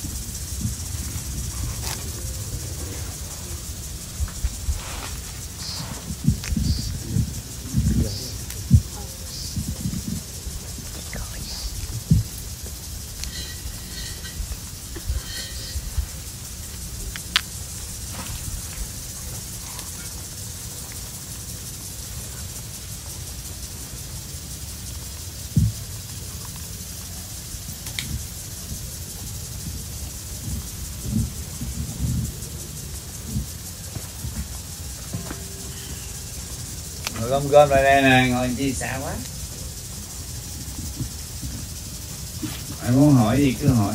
Ngồi gom lại đây nè, ngồi chi xa quá. Ai muốn hỏi gì cứ hỏi.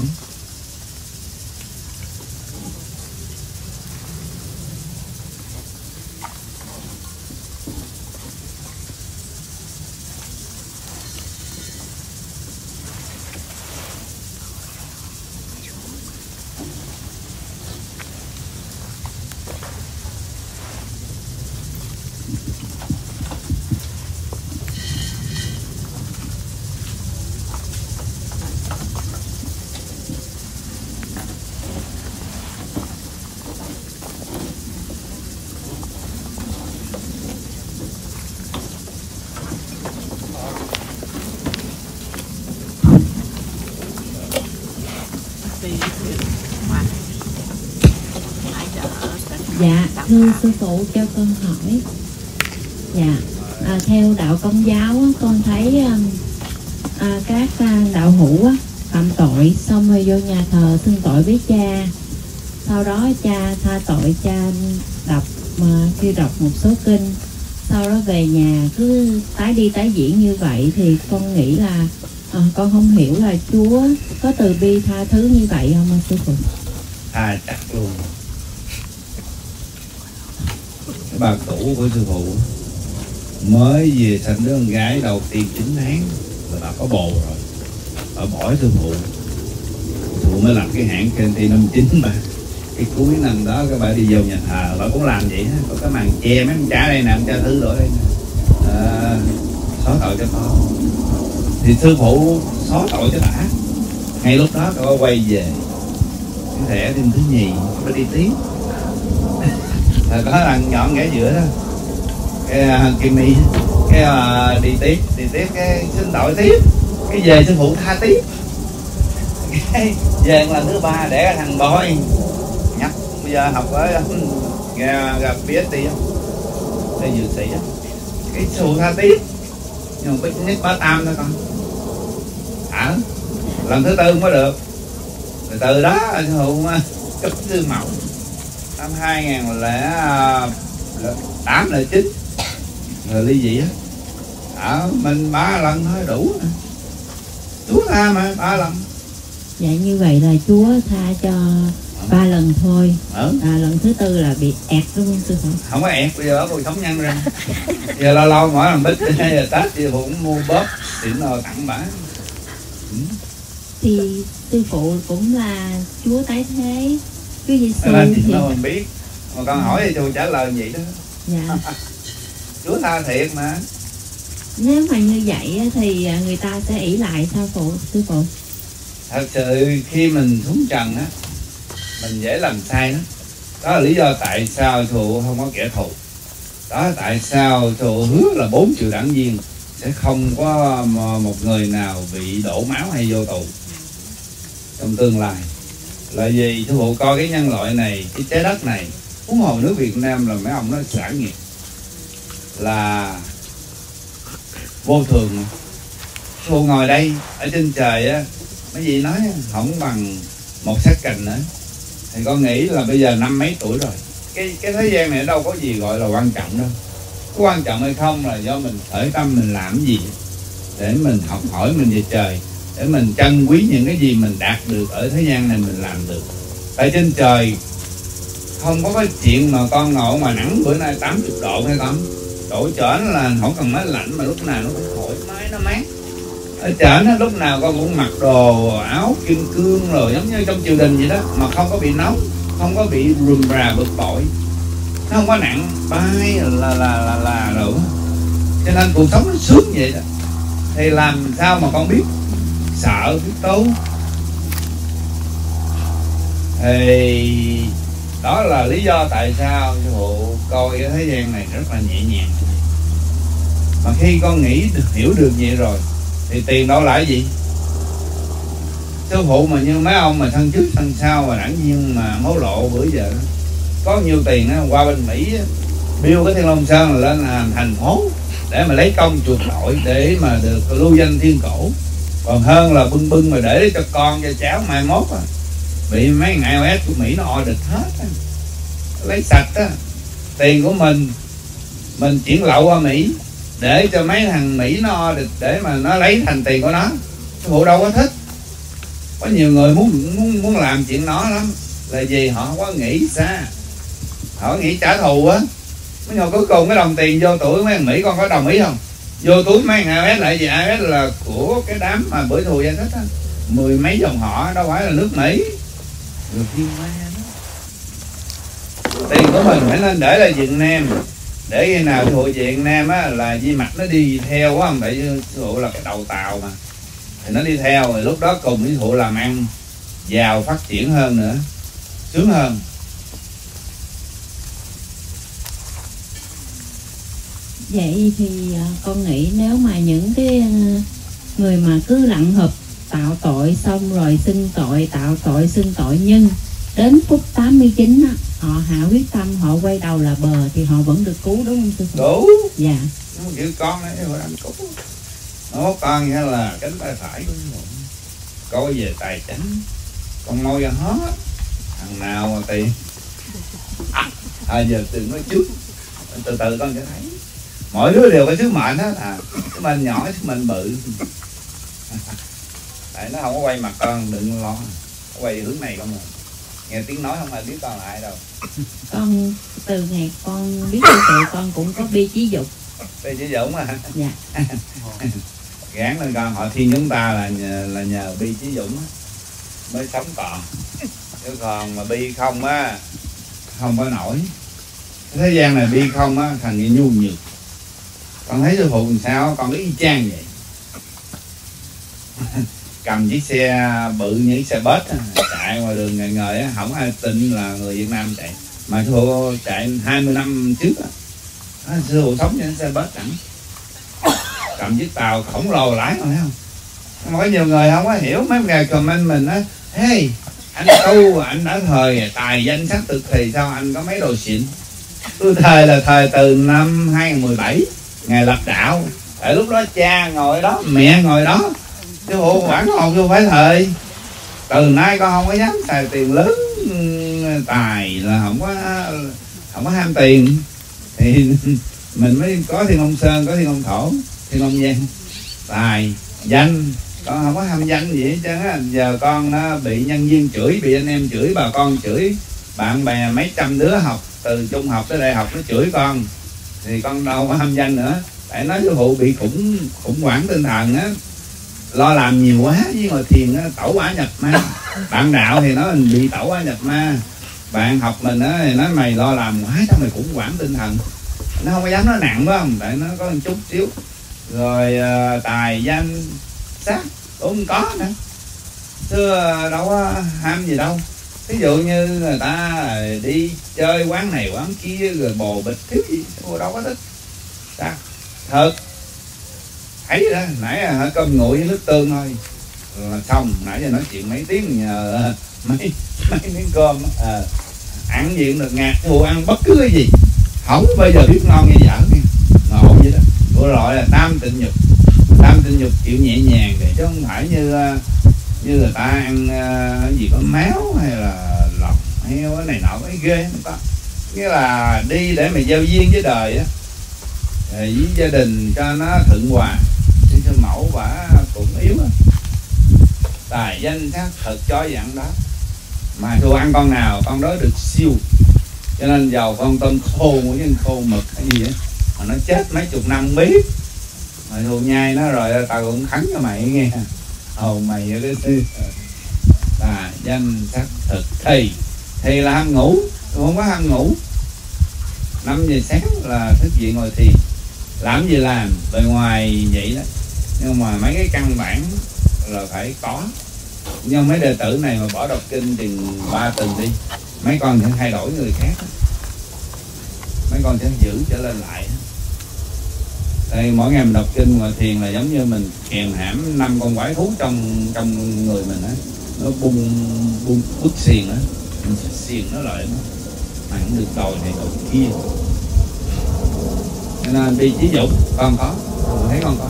Dạ, thưa sư phụ cho con hỏi. Dạ, theo đạo Công giáo á, con thấy các đạo hữu á, phạm tội xong rồi vô nhà thờ xưng tội với cha, sau đó cha tha tội, cha kêu đọc một số kinh, sau đó về nhà cứ tái đi tái diễn như vậy thì con nghĩ là con không hiểu là Chúa có từ bi tha thứ như vậy không sư phụ? Chắc luôn. Cái bà cũ của sư phụ mới về sinh đứa con gái đầu tiên 9 tháng là bà có bồ rồi, bà bỏ sư phụ mới lập cái hãng Kenti 59 mà cái cuối năm đó các bạn đi vô nhà thờ bà cũng làm vậy á, có cái màn che mấy con trả đây nè, con trả thứ lỗi đây nè, xóa tội cho con thì sư phụ xóa tội cho bà. Ngay lúc đó cậu quay về cái thẻ thêm thứ nhì phải đi tiếp. Có thằng nhỏ ghé giữa đó cái Kimmy cái đi tiếp cái xin tội tiếp cái về sư phụ tha tiếp cái về lần thứ 3 để cái thằng boy nhắc bây giờ học ở gặp PhD cái dược sĩ á, cái sư phụ tha tiếp nhưng mà nhất bá tam thôi con lần thứ 4 mới được. Rồi từ đó sư phụ cấp sư mẫu năm 2008 là 9 rồi ly dị á, mình 3 lần thôi đủ nè, Chúa tha mà 3 lần. Dạ như vậy là Chúa tha cho 3 lần thôi. Lần thứ 4 là bị ẹt luôn sư phụ? Không có ẹt, bây giờ ở Bùi Thống Nhân ra giờ lâu lâu mỗi lần bích hay là Tết thì cũng mua bóp xịn rồi tặng bả. Thì sư phụ cũng là Chúa tái thế Chúa Giêsu thì nó mình biết mà con hỏi thì tôi trả lời vậy đó. Dạ. Chúa tha thiệt mà. Nếu mà như vậy thì người ta sẽ ỷ lại sao sư phụ? Thật sự khi mình xuống trần á mình dễ làm sai đó. Đó là lý do tại sao sư phụ không có kẻ thù. Đó là tại sao sư phụ hứa là 4 triệu đảng viên sẽ không có một người nào bị đổ máu hay vô tù trong tương lai. Là vì sư phụ coi cái nhân loại này, cái trái đất này, huống hồ nước Việt Nam là mấy ông nói sản nghiệp là vô thường. Sư phụ ngồi đây ở trên trời á, mấy vị nói không bằng một sát cành nữa thì con nghĩ là bây giờ 50 mấy tuổi rồi. Cái thế gian này đâu có gì gọi là quan trọng đâu. Có quan trọng hay không là do mình khởi tâm mình làm gì để mình học hỏi mình về trời, để mình trân quý những cái gì mình đạt được ở thế gian này mình làm được. Tại trên trời không có cái chuyện mà con ngồi mà nắng bữa nay 80 độ hay không. Độ trển là không cần máy lạnh mà lúc nào nó cũng thoải mái nó mát. Ở trển lúc nào con cũng mặc đồ áo kim cương rồi giống như trong triều đình vậy đó, mà không có bị nóng, không có bị rùm rà bực bội, nó không có nặng bay là rồi. Cho nên cuộc sống nó sướng vậy đó. Thì làm sao mà con biết sợ biết tu. Thì đó là lý do tại sao sư phụ coi cái thế gian này rất là nhẹ nhàng. Mà khi con nghĩ hiểu được vậy rồi thì tiền đâu là cái gì? Sư phụ mà như mấy ông mà thân trước thân sau và đảng viên mà hối lộ bữa giờ có nhiều tiền á, qua bên Mỹ bill cái Thiên Long Sơn là lên thành phố để mà lấy công chuộc tội để mà được lưu danh thiên cổ, còn hơn là bưng mà để cho con cho cháu mai mốt à, bị mấy ngày IOS của Mỹ nó audit hết á, lấy sạch á tiền của mình chuyển lậu qua Mỹ để cho mấy thằng Mỹ nó audit để mà nó lấy thành tiền của nó. Sư phụ đâu có thích. Có nhiều người muốn làm chuyện đó lắm, là vì họ không có nghĩ xa, họ nghĩ trả thù á. Mấy người cuối cùng cái đồng tiền vô túi mấy thằng Mỹ, con có đồng ý không? Vô túi mấy thằng IOS lại, vì IOS là của cái đám mà bưởi thù gia thích á, 10 mấy dòng họ, đâu phải là nước Mỹ. Người thiên ma đó. Tiền của mình phải nên để là Việt Nam, để khi nào phụ Việt Nam á là di mặt nó đi theo quá không, tại sư phụ là cái đầu tàu mà, thì nó đi theo, rồi lúc đó cùng với phụ làm ăn giàu phát triển hơn nữa, sướng hơn. Vậy thì con nghĩ nếu mà những cái người mà cứ lặng hụp tạo tội xong rồi xưng tội, tạo tội xưng tội, nhưng đến phút 89 á, họ hạ quyết tâm, họ quay đầu là bờ thì họ vẫn được cứu, đúng không sư phụ? Đủ. Dạ. Nó kiểu con ấy họ đang cứu. Nó con hay là cánh tay phải của nó. Coi về tài chính, con môi ra hết. Thằng nào mà tiền giờ đừng nói trước, từ từ con sẽ thấy. Mỗi đứa đều có sứ mệnh hết à, sứ mệnh nhỏ, sứ mệnh bự. Tại nó không có quay mặt con, đừng lo, nó quay hướng này con mà. Nghe tiếng nói không ai biết con là ai đâu. Con từ ngày con biết sư phụ con cũng có bi chí dục. Bi chí dục mà. Dạ. Gán lên con, họ thiên chúng ta là nhờ bi chí dũng mới sống còn, chứ còn mà bi không á không có nổi. Thế gian này bi không á thành như nhu nhược. Con thấy sư phụ làm sao con cứ y chang vậy. Cầm chiếc xe bự như xe bus chạy ngoài đường ngời á, không ai tin là người Việt Nam chạy. Mà sư phụ chạy 20 năm trước á, sư phụ sống trên xe bus chẳng, cầm chiếc tàu khổng lồ lái rồi, thấy không? Mà có nhiều người không có hiểu, mấy người comment mình á, hey anh tu anh đã thời tài danh sắc thực thì sao anh có mấy đồ xịn? Tôi thời là thời từ năm 2017 ngày lập đạo, tại lúc đó cha ngồi đó, mẹ ngồi đó, sư phụ bản hồn chưa phải thời. Từ nay con không có dám xài tiền lớn, tài là không có ham tiền, thì mình mới có Thiên Long Sơn, có Thiên Long Thổ, Thiên Long Giang, tài danh. Con không có ham danh gì hết trơn á. Giờ con nó bị nhân viên chửi, bị anh em chửi, bà con chửi, bạn bè mấy trăm đứa học từ trung học tới đại học nó chửi con, thì con đâu có ham danh nữa. Tại nói sư phụ bị khủng hoảng tinh thần á, lo làm nhiều quá, với ngồi thiền á, tẩu hỏa nhập ma. Bạn đạo thì nói mình bị tẩu hỏa nhập ma, bạn học mình á thì nói mày lo làm quá sao mày khủng hoảng tinh thần. Nó không có dám nói nặng phải không, tại nó có một chút xíu. Rồi tài danh sắc cũng không có nữa, xưa đâu có ham gì đâu. Ví dụ như người ta đi chơi quán này quán kia rồi bồ bịch thiếu gì, tôi đâu có thích. Sao? Thật thấy đó, nãy là cơm nguội với nước tương thôi là xong. Nãy giờ nói chuyện mấy tiếng nhờ mấy miếng cơm ăn gì cũng được ngạt. Cô ăn bất cứ cái gì không bao giờ biết ngon nghe dở nghe ngộ vậy đó. Cô gọi là tam tịnh nhục. Tam tịnh nhục chịu nhẹ nhàng để chứ không phải như người ta ăn cái gì có máu hay là lọc heo cái này nọ cái ghê không có. Nghĩa là đi để mà giao duyên với đời á, với gia đình cho nó thuận hòa. Chứ sư mẫu bả cũng yếu á, tài danh sắc thật cho dặn đó. Mà tôi ăn con nào con đó được siêu, cho nên giàu con tôm khô mỗi nhân khô mực hay gì á mà nó chết mấy chục năm biết. Mà tôi nhai nó rồi tao cũng khấn cho mày nghe, hồn mày cái sư tài danh sắc thực thì là ham ngủ. Tôi không có ham ngủ. 5 giờ sáng là thức dậy ngồi thiền, làm gì làm bề ngoài vậy đó, nhưng mà mấy cái căn bản là phải có. Nhưng mấy đệ tử này mà bỏ đọc kinh thì 3 tuần đi, mấy con sẽ thay đổi người khác, mấy con sẽ giữ trở lên lại. Đây, mỗi ngày mình đọc kinh ngồi thiền là giống như mình kèm hãm 5 con quái thú trong người mình á, nó bung bức xiềng á, mình sẽ xiềng nó lại, mà không được đòi này đòi kia. Cho nên đi chí dục con có, mình thấy con có.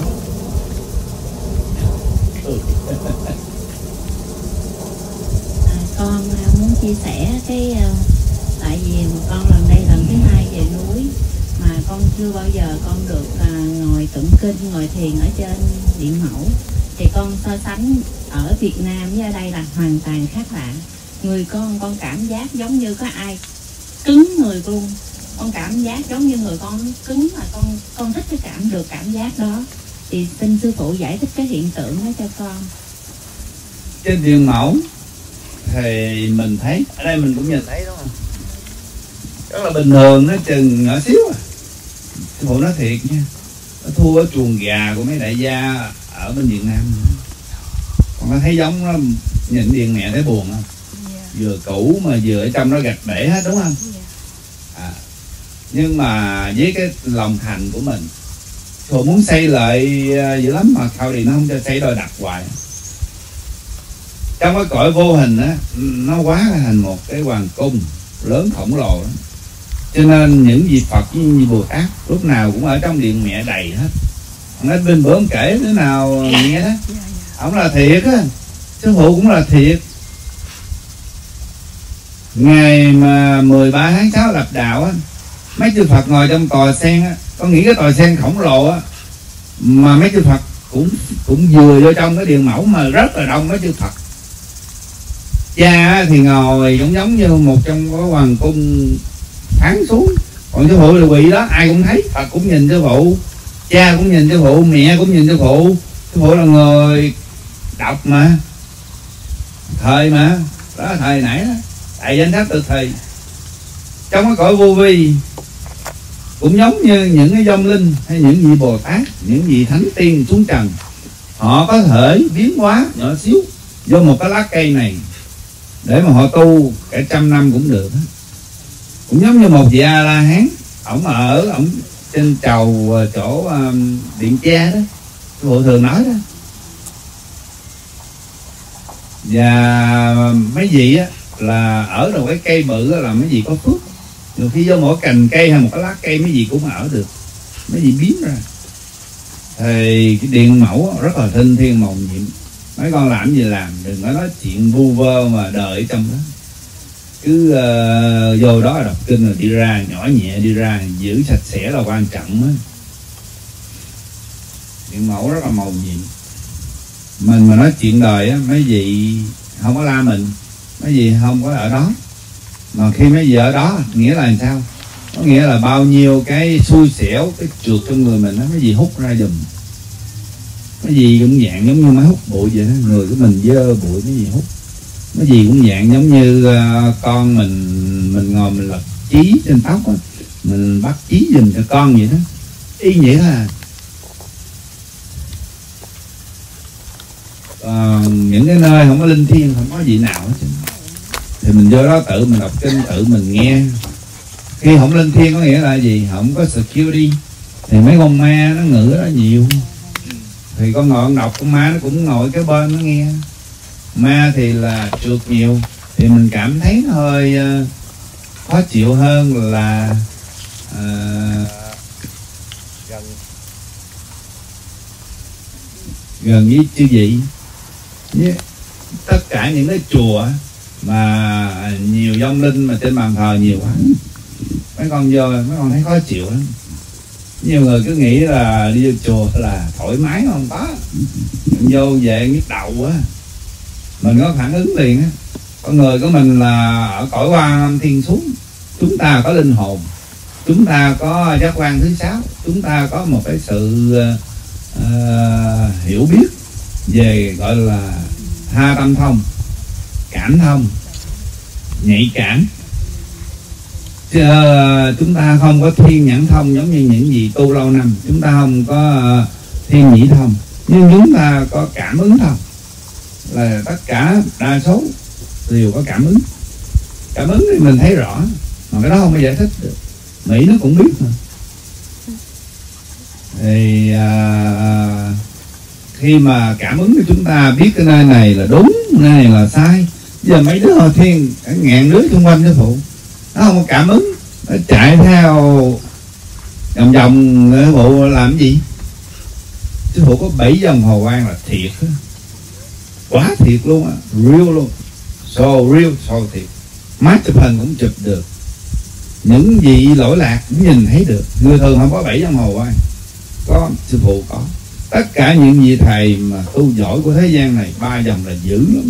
Con muốn chia sẻ cái tại vì con lần đây lần thứ 2 về núi mà con chưa bao giờ con được ngồi tụng kinh, ngồi thiền ở trên Điện Mẫu, thì con so sánh ở Việt Nam với ở đây là hoàn toàn khác lạ. Người con cảm giác giống như có ai cứng người luôn, con cảm giác giống như người con cứng, mà con thích cái cảm giác đó. Thì xin sư phụ giải thích cái hiện tượng đó cho con. Trên Điện Mẫu thì mình thấy, ở đây mình cũng nhìn thấy đúng không? Rất là bình thường, nó chừng nhỏ xíu à. Sư phụ nói thiệt nha, nó thua ở chuồng gà của mấy đại gia ở bên Việt Nam. Còn nó thấy giống nó, nhìn điện mẹ thấy buồn không? Vừa cũ mà vừa ở trong nó gạch bể hết đúng không? Nhưng mà với cái lòng thành của mình, Sư phụ muốn xây lại dữ lắm mà thôi thì nó không cho xây, đòi đặt hoài. Trong cái cõi vô hình á, nó quá thành một cái hoàng cung lớn khổng lồ đó. Cho nên những vị Phật với những vị Bồ Tát lúc nào cũng ở trong điện mẹ đầy hết. Nói bên bữa ông kể thế nào nghe đó, ông là thiệt á, sư phụ cũng là thiệt. Ngày mà 13 tháng 6 lập đạo á, mấy chư Phật ngồi trong tòa sen á, con nghĩ cái tòa sen khổng lồ á, mà mấy chư Phật cũng vừa vô trong cái điện mẫu mà rất là đông mấy chư Phật. Cha thì ngồi cũng giống như một trong cái hoàng cung phán xuống, còn sư phụ là quỷ đó, ai cũng thấy, Phật cũng nhìn sư phụ, cha cũng nhìn sư phụ, mẹ cũng nhìn sư phụ. Sư phụ là người đọc mà, thời mà, đó là thời nãy đó, tại danh tháp tự thầy. Trong cái cõi vô vi cũng giống như những cái vong linh hay những vị Bồ Tát, những vị thánh tiên xuống trần, họ có thể biến hóa nhỏ xíu vô một cái lá cây này để mà họ tu cả 100 năm cũng được. Cũng giống như một vị A La Hán, ổng trên chầu chỗ Điện Cha đó, sư phụ thường nói đó. Và mấy vị á là ở đầu cái cây bự là mấy vị có phước, nhiều khi vô mỗi cành cây hay một cái lá cây mấy vị cũng ở được, mấy vị biến ra. Thì cái điện mẫu rất là thinh thiên màu nhiệm. Mấy con làm gì làm, đừng có nói chuyện vu vơ mà đợi trong đó. Cứ vô đó đọc kinh rồi đi ra, nhỏ nhẹ đi ra, giữ sạch sẽ là quan trọng á. Điện mẫu rất là màu nhiệm. Mình mà nói chuyện đời á, mấy vị không có la mình, mấy vị không có ở đó. Mà khi mấy vị ở đó nghĩa là làm sao? Có nghĩa là bao nhiêu cái xui xẻo, cái trượt trong người mình đó, mấy vị hút ra giùm. Mấy gì cũng dạng giống như máy hút bụi vậy đó, người của mình dơ bụi mấy gì hút. Mấy gì cũng dạng giống như con mình ngồi mình lật chí trên tóc á, mình bắt chí giùm cho con vậy đó, y vậy đó à. Những cái nơi không có linh thiêng, không có gì nào hết thì mình vô đó tự mình đọc kinh, tự mình nghe. Khi không linh thiêng có nghĩa là gì? Không có security thì mấy con ma nó ngự đó nhiều. Thì con ngồi con đọc, con ma nó cũng ngồi cái bên nó nghe. Ma thì là trượt nhiều, thì mình cảm thấy nó hơi khó chịu hơn là gần với chư vị. Với tất cả những cái chùa mà nhiều vong linh mà trên bàn thờ nhiều quá, mấy con vô mấy con thấy khó chịu lắm. Nhiều người cứ nghĩ là đi vô chùa là thoải mái, không có. Mình vô về nhức đầu á, mình có phản ứng liền á. Con người của mình là ở cõi Quan Âm Thiên xuống, chúng ta có linh hồn, chúng ta có giác quan thứ 6, chúng ta có một cái sự hiểu biết về gọi là tha tâm thông, cảm thông, nhạy cảm. Chúng ta không có thiên nhãn thông giống như những gì tu lâu năm, chúng ta không có thiên nhĩ thông, nhưng chúng ta có cảm ứng thông. là tất cả đa số đều có cảm ứng. Cảm ứng thì mình thấy rõ, mà cái đó không có giải thích được. Mỹ nó cũng biết mà. Thì khi mà cảm ứng của chúng ta biết cái nơi này là đúng, nơi này là sai. Giờ mấy đứa Hòa Thiên, ngàn đứa xung quanh sư phụ, nó không có cảm ứng, nó chạy theo vòng vòng sư phụ làm cái gì? Sư phụ có 7 dòng Hồ Quang là thiệt, quá thiệt luôn á, real luôn, so real, so thiệt. Mắt chụp hình cũng chụp được, những gì lỗi lạc cũng nhìn thấy được. Người thường không có 7 dòng Hồ Quang, có sư phụ có. Tất cả những vị thầy mà tu giỏi của thế gian này 3 dòng là dữ lắm.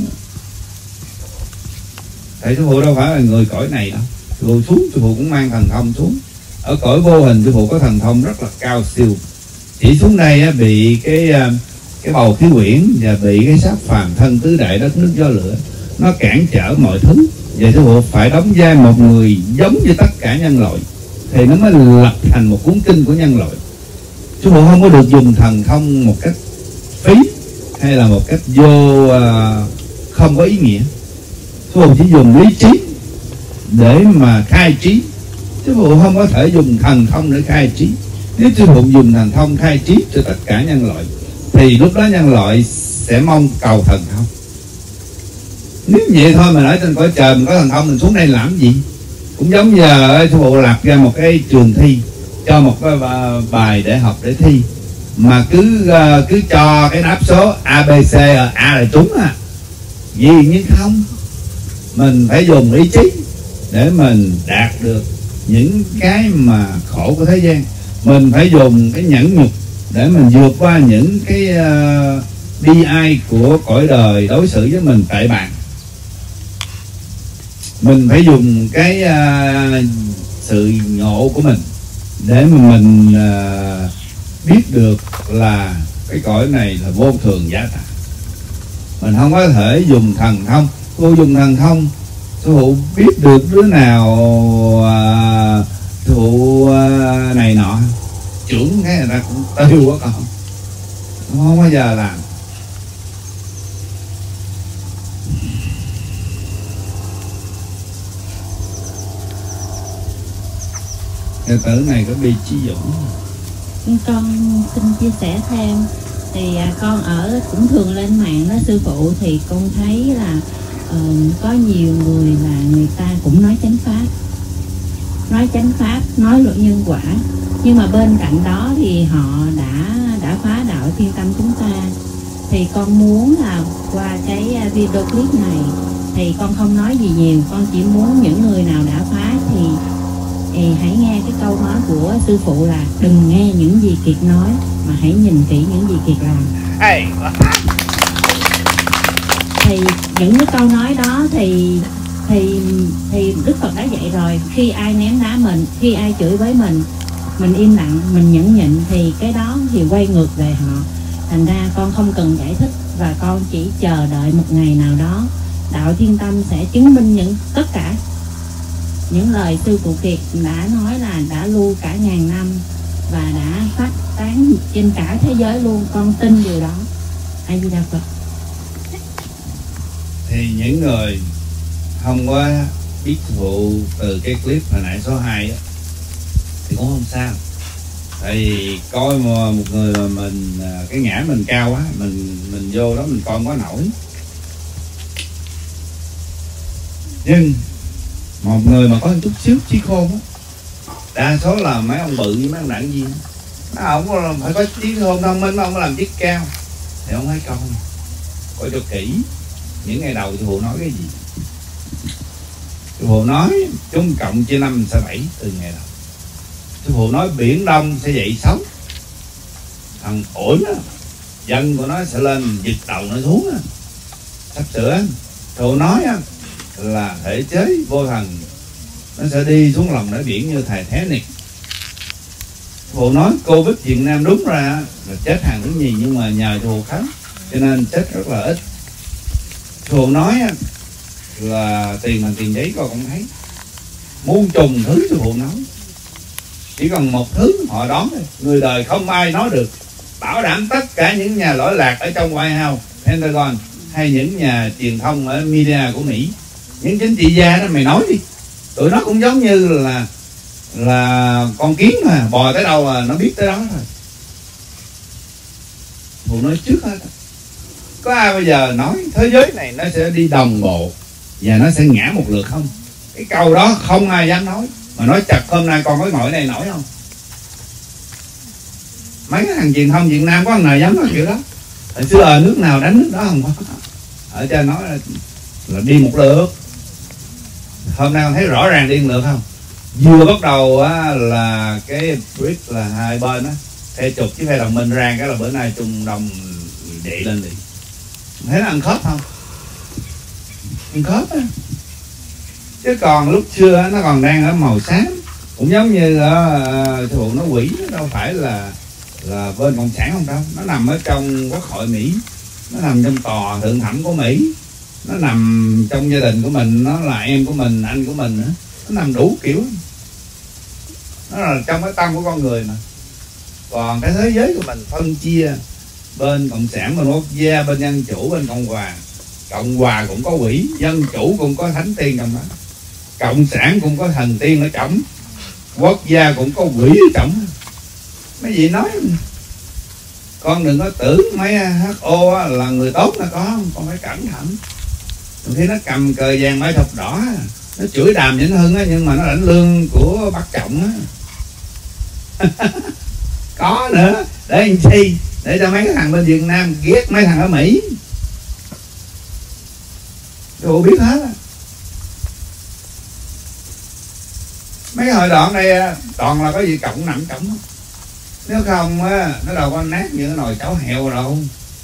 Thầy sư phụ đâu phải là người cõi này đâu. Sư phụ xuống, sư phụ cũng mang thần thông xuống. Ở cõi vô hình sư phụ có thần thông rất là cao siêu. Chỉ xuống đây bị cái bầu khí quyển và bị cái xác phàm thân tứ đại đất nước gió lửa nó cản trở mọi thứ. Vậy sư phụ phải đóng vai một người giống như tất cả nhân loại thì nó mới lập thành một cuốn kinh của nhân loại. Sư phụ không có được dùng thần thông một cách phí hay là một cách vô không có ý nghĩa. Sư phụ chỉ dùng lý trí để mà khai trí. Sư phụ không có thể dùng thần thông để khai trí. Nếu sư phụ dùng thần thông khai trí cho tất cả nhân loại thì lúc đó nhân loại sẽ mong cầu thần thông. Nếu vậy thôi mà nói trên cõi trời mình có thần thông, mình xuống đây làm gì? Cũng giống giờ sư phụ lập ra một cái trường thi, cho một cái bài để học để thi, mà cứ cho cái đáp số ABC, A là trúng à. Gì nhưng không, mình phải dùng ý chí để mình đạt được những cái mà khổ của thế gian. Mình phải dùng cái nhẫn nhục để mình vượt qua những cái bi ai của cõi đời đối xử với mình tệ bạc. Mình phải dùng cái sự ngộ của mình để mà mình biết được là cái cõi này là vô thường giả tạm. Mình không có thể dùng thần thông. Cô dùng thần thông, sư phụ biết được đứa nào sư phụ này nọ trưởng cái người ta cũng tiêu quá, còn không bao giờ làm. Đệ tử này có bị trí dũng. Con xin chia sẻ thêm thì con ở cũng thường lên mạng đó sư phụ, thì con thấy là có nhiều người là người ta cũng nói chánh pháp, nói luật nhân quả, nhưng mà bên cạnh đó thì họ đã phá đạo Thiên Tâm chúng ta. Thì con muốn là qua cái video clip này thì con không nói gì nhiều, con chỉ muốn những người nào đã phá thì hãy nghe cái câu nói của sư phụ là đừng nghe những gì Kiệt nói mà hãy nhìn kỹ những gì Kiệt làm. Thì những cái câu nói đó thì Đức Phật đã dạy rồi, khi ai ném đá mình, khi ai chửi với mình im lặng, mình nhẫn nhịn thì cái đó thì quay ngược về họ. Thành ra con không cần giải thích, và con chỉ chờ đợi một ngày nào đó đạo Thiên Tâm sẽ chứng minh những tất cả những lời sư phụ Kiệt đã nói là đã lưu cả ngàn năm và đã phát tán trên cả thế giới luôn. Con tin điều đó. A Di Đà Phật. Thì những người không có biết sư phụ từ cái clip hồi nãy số 2 á, thì cũng không sao. Tại vì coi một người mà mình cái ngã mình cao quá, mình vô đó mình coi không có nổi. Nhưng một người mà có một chút xíu trí khôn á, đa số là mấy ông bự với mấy ông đảng viên, nó không có phải có trí khôn thông minh mà không có làm chức cao thì không thấy câu này. Coi cho kỹ những ngày đầu sư phụ nói cái gì. Sư phụ nói chung cộng chia 5 sẽ 7 từ ngày đầu. Sư phụ nói Biển Đông sẽ dậy sóng, thằng ổn á, dân của nó sẽ lên giật đầu nó xuống á, sắp sửa. Sư phụ nói á là thể chế vô thần nó sẽ đi xuống lòng đáy biển như thầy Thế Nick. Sư phụ nói Covid Việt Nam đúng ra là chết hàng thứ nhì, nhưng mà nhờ sư phụ khám cho nên chết rất là ít. Sư phụ nói là tiền bằng tiền giấy coi cũng thấy, muôn trùng thứ sư phụ nói, chỉ cần một thứ họ đón thôi, người đời không ai nói được. Bảo đảm tất cả những nhà lỗi lạc ở trong White House, Pentagon hay những nhà truyền thông ở media của Mỹ, những chính trị gia đó, mày nói đi, tụi nó cũng giống như là con kiến mà bò tới đâu là nó biết tới đó thôi. Hùng nói trước hết, có ai bây giờ nói thế giới này nó sẽ đi đồng bộ và nó sẽ ngã một lượt không? Cái câu đó không ai dám nói, mà nói chặt hôm nay con có ngồi này nổi không? Mấy cái thằng truyền thông Việt Nam có thằng nào dám nói kiểu đó? Hồi xưa nước nào đánh nước đó không có. Ở trên nói là đi một lượt. Hôm nay con thấy rõ ràng đi một lượt không? Vừa bắt đầu á, là cái BRICS là hai bên á, phe trục với phe đồng minh ra cái là bữa nay Trung Đông dậy lên liền. Thấy nó ăn khớp không? Ăn khớp á. Chứ còn lúc xưa nó còn đang ở màu xám, cũng giống như vụ nó quỷ, nó đâu phải là bên cộng sản không đâu, nó nằm ở trong quốc hội Mỹ, nó nằm trong tòa thượng thẩm của Mỹ, nó nằm trong gia đình của mình, nó là em của mình, anh của mình nữa, nó nằm đủ kiểu, nó là trong cái tâm của con người mà. Còn cái thế giới của mình phân chia bên cộng sản, bên quốc gia, bên dân chủ, bên cộng hòa cũng có quỷ, dân chủ cũng có thánh tiên trong đó, cộng sản cũng có thần tiên ở trỏng, quốc gia cũng có quỷ ở trỏng. Mấy gì nói con đừng có tưởng mấy HO là người tốt là có, con phải cẩn thận. Khi nó cầm cờ vàng mãi thập đỏ, nó chửi Đàm Vĩnh Hưng á, nhưng mà nó lãnh lương của Bắc Trọng á. Có nữa, để làm chi? Để cho mấy cái thằng bên Việt Nam ghét mấy thằng ở Mỹ. Tôi biết hết á. Mấy cái hội đoạn đây toàn là có gì cộng nằm cộng. Nếu không á, nó đâu có nát như cái nồi cháo heo đâu.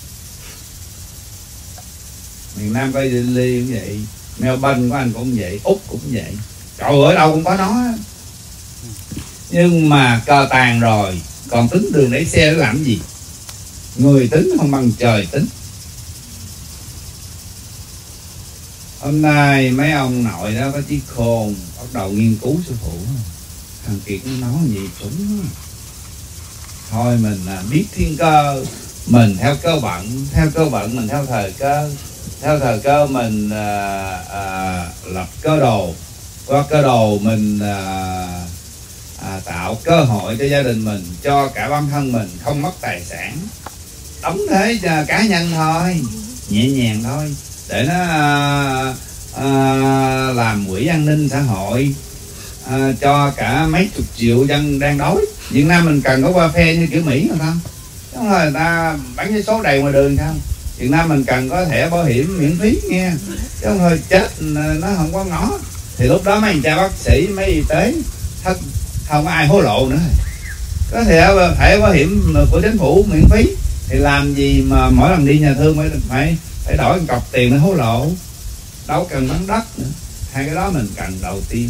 Miền Nam coi Delhi cũng vậy, Melbourne của anh cũng vậy, Úc cũng vậy. Trời, ở đâu cũng có nó. Nhưng mà cờ tàn rồi, còn tính đường đẩy xe để làm gì? Người tính không bằng trời tính. Hôm nay mấy ông nội đó có trí khôn, bắt đầu nghiên cứu sư phụ. Thằng Kiệt nó nói gì chuẩn. Thôi mình biết thiên cơ, mình theo cơ vận mình theo thời cơ mình lập cơ đồ, qua cơ đồ mình tạo cơ hội cho gia đình mình, cho cả bản thân mình không mất tài sản, đóng thế cho cá nhân thôi, nhẹ nhàng thôi, để nó làm quỹ an ninh xã hội, cho cả mấy chục triệu dân đang đói. Việt Nam mình cần có qua phe như kiểu Mỹ không? Đúng rồi, người ta bán vé số đầy ngoài đường không? Việt Nam mình cần có thẻ bảo hiểm miễn phí nghe, chứ không thôi chết nó không có ngó. Thì lúc đó mấy anh cha bác sĩ, mấy y tế không có ai hối lộ nữa. Có thẻ bảo hiểm của chính phủ miễn phí thì làm gì mà mỗi lần đi nhà thương phải đổi một cọc tiền để hối lộ. Đâu cần bán đất nữa. Hai cái đó mình cần đầu tiên.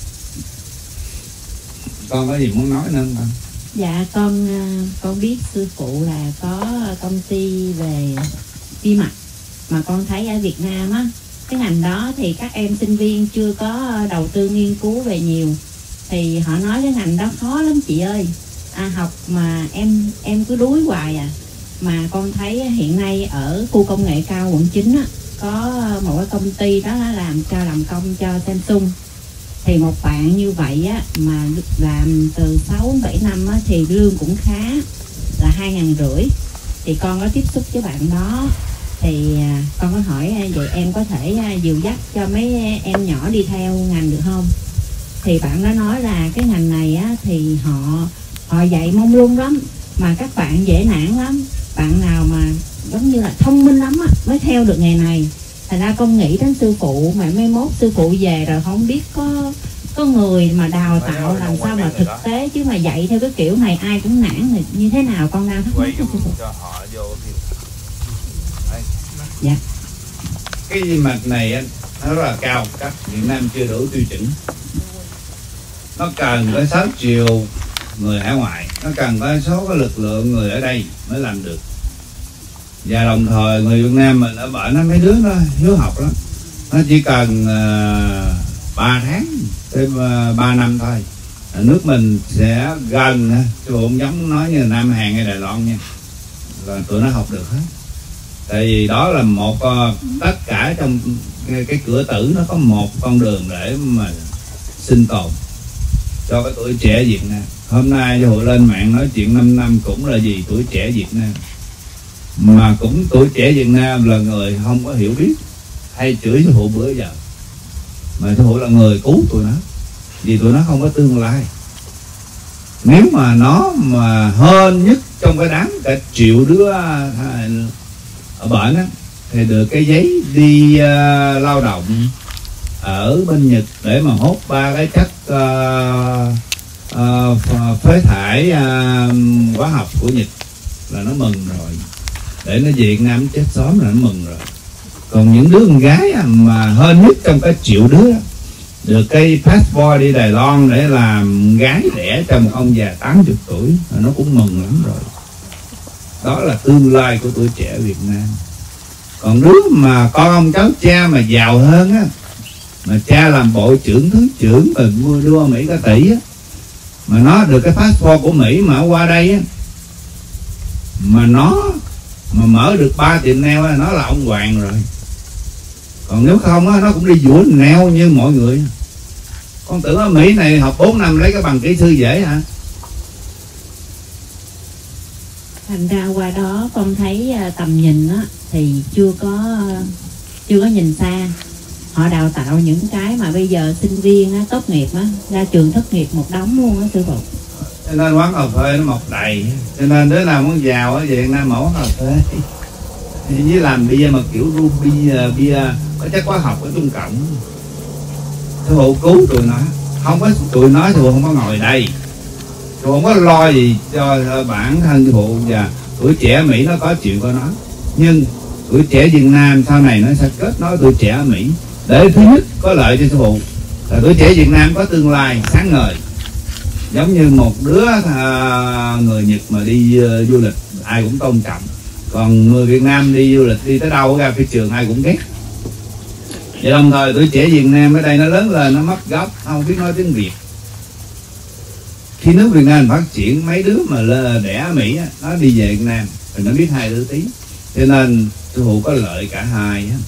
Con có gì muốn nói nữa không? Dạ con biết sư phụ là có công ty về vi mạch, mà con thấy ở Việt Nam á, cái ngành đó thì các em sinh viên chưa có đầu tư nghiên cứu về nhiều. Thì họ nói cái ngành đó khó lắm chị ơi, học mà em cứ đuối hoài à. Mà con thấy hiện nay ở khu công nghệ cao quận 9 á, có một cái công ty đó làm công cho Samsung. Thì một bạn như vậy á, mà làm từ 6-7 năm á, thì lương cũng khá là 2.500. Thì con có tiếp xúc với bạn đó, thì con có hỏi vậy em có thể dìu dắt cho mấy em nhỏ đi theo ngành được không? Thì bạn đó nói là cái ngành này á, thì họ dạy mông lung lắm, mà các bạn dễ nản lắm. Bạn nào mà giống như là thông minh lắm á, mới theo được nghề này. Thành ra con nghĩ đến sư phụ, mà mai mốt sư phụ về rồi không biết có người mà đào tạo làm sao mà thực tế, chứ mà dạy theo cái kiểu này ai cũng nản thì như thế nào, con đang thắc mắc sư phụ. Dạ. Cái vi mạch này nó rất là cao cấp, Việt Nam chưa đủ tiêu chuẩn. Nó cần có 6 triệu người hải ngoại, nó cần có số cái lực lượng người ở đây mới làm được. Và đồng thời người Việt Nam mình ở bển nó mấy đứa nó hiếu học lắm, nó chỉ cần 3 tháng tới 3 năm thôi, nước mình sẽ gần, chứ không giống nói như Nam Hàn hay Đài Loan nha, là tụi nó học được hết. Tại vì đó là một tất cả trong cái cửa tử nó có một con đường để mà sinh tồn cho cái tuổi trẻ Việt Nam. Hôm nay Hội lên mạng nói chuyện 5 năm cũng là gì tuổi trẻ Việt Nam, mà cũng tuổi trẻ Việt Nam là người không có hiểu biết hay chửi Sư Phụ bữa giờ, mà Sư Phụ là người cứu tụi nó, vì tụi nó không có tương lai. Nếu mà nó mà hơn nhất trong cái đám cả triệu đứa ở bển á, thì được cái giấy đi lao động ở bên Nhật để mà hốt 3 cái chất phế thải hóa học của Nhật là nó mừng rồi. Để nó về Việt Nam chết sớm là nó mừng rồi. Còn những đứa con gái mà hơn nhất trong cái triệu đứa được cái passport đi Đài Loan để làm gái đẻ cho một ông già 80 tuổi nó cũng mừng lắm rồi. Đó là tương lai của tuổi trẻ Việt Nam. Còn đứa mà con ông cháu cha mà giàu hơn á, mà cha làm bộ trưởng thứ trưởng mà mua đua Mỹ cả tỷ á, mà nó được cái passport của Mỹ mà qua đây á, mà nó mà mở được 3 tiệm nail á, nó là ông hoàng rồi. Còn nếu không á, nó cũng đi vũa nail như mọi người. Con tưởng ở Mỹ này học 4 năm lấy cái bằng kỹ sư dễ hả? Thành ra qua đó con thấy tầm nhìn á thì chưa có nhìn xa. Họ đào tạo những cái mà bây giờ sinh viên á, tốt nghiệp á, ra trường thất nghiệp một đống luôn á Sư Phụ. Cho nên quán cà phê nó mọc đầy. Cho nên đứa nào muốn giàu á, về Việt Nam mở quán cà phê với làm bia mà kiểu ruby bia có chất hóa học ở Trung Cộng. Sư Phụ cứu tụi nó, không có tụi nó Sư Phụ không có ngồi đây. Sư Phụ không có lo gì cho bản thân Sư Phụ, và tuổi trẻ Mỹ nó có chuyện của nó. Nhưng tuổi trẻ Việt Nam sau này nó sẽ kết nối tuổi trẻ Mỹ để thứ nhất có lợi cho Sư Phụ là tuổi trẻ Việt Nam có tương lai sáng ngời. Giống như một đứa người Nhật mà đi du lịch ai cũng tôn trọng, còn người Việt Nam đi du lịch đi tới đâu ra phi trường ai cũng ghét. Vậy đồng thời tuổi trẻ Việt Nam ở đây nó lớn lên nó mất gốc, không biết nói tiếng Việt. Khi nước Việt Nam phát triển, mấy đứa mà đẻ ở Mỹ á, nó đi về Việt Nam thì nó biết 2 thứ tiếng, cho nên Sư Phụ có lợi cả hai á.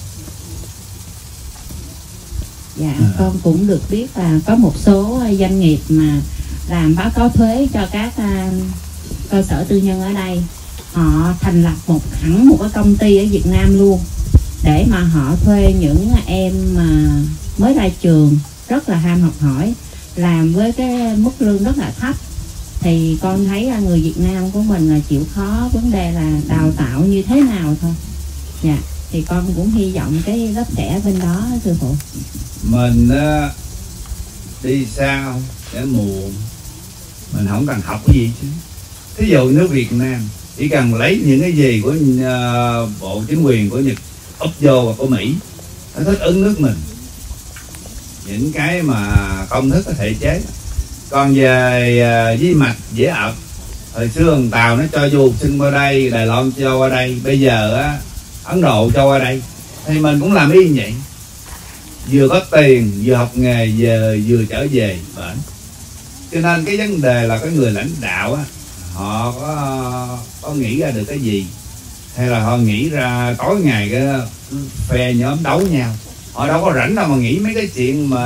Dạ, con cũng được biết là có một số doanh nghiệp mà làm báo cáo thuế cho các cơ sở tư nhân ở đây. Họ thành lập hẳn một cái công ty ở Việt Nam luôn để mà họ thuê những em mà mới ra trường rất là ham học hỏi, làm với cái mức lương rất là thấp. Thì con thấy là người Việt Nam của mình là chịu khó vấn đề là đào tạo như thế nào thôi. Dạ, thì con cũng hy vọng cái lớp trẻ bên đó Sư Phụ. Mình đi xa để muộn, mình không cần học cái gì chứ. Thí dụ nước Việt Nam chỉ cần lấy những cái gì của bộ chính quyền của Nhật úp vô và của Mỹ, nó thích ứng nước mình, những cái mà công thức có thể chế. Còn về vi mạch dễ ập, hồi xưa thằng Tàu nó cho du học sinh qua đây, Đài Loan cho qua đây, bây giờ á Ấn Độ cho qua đây, thì mình cũng làm y như vậy, vừa có tiền vừa học nghề vừa trở về bển. Cho nên cái vấn đề là cái người lãnh đạo á, họ có nghĩ ra được cái gì, hay là họ nghĩ ra tối ngày cái phe nhóm đấu nhau, họ đâu có rảnh đâu mà nghĩ mấy cái chuyện mà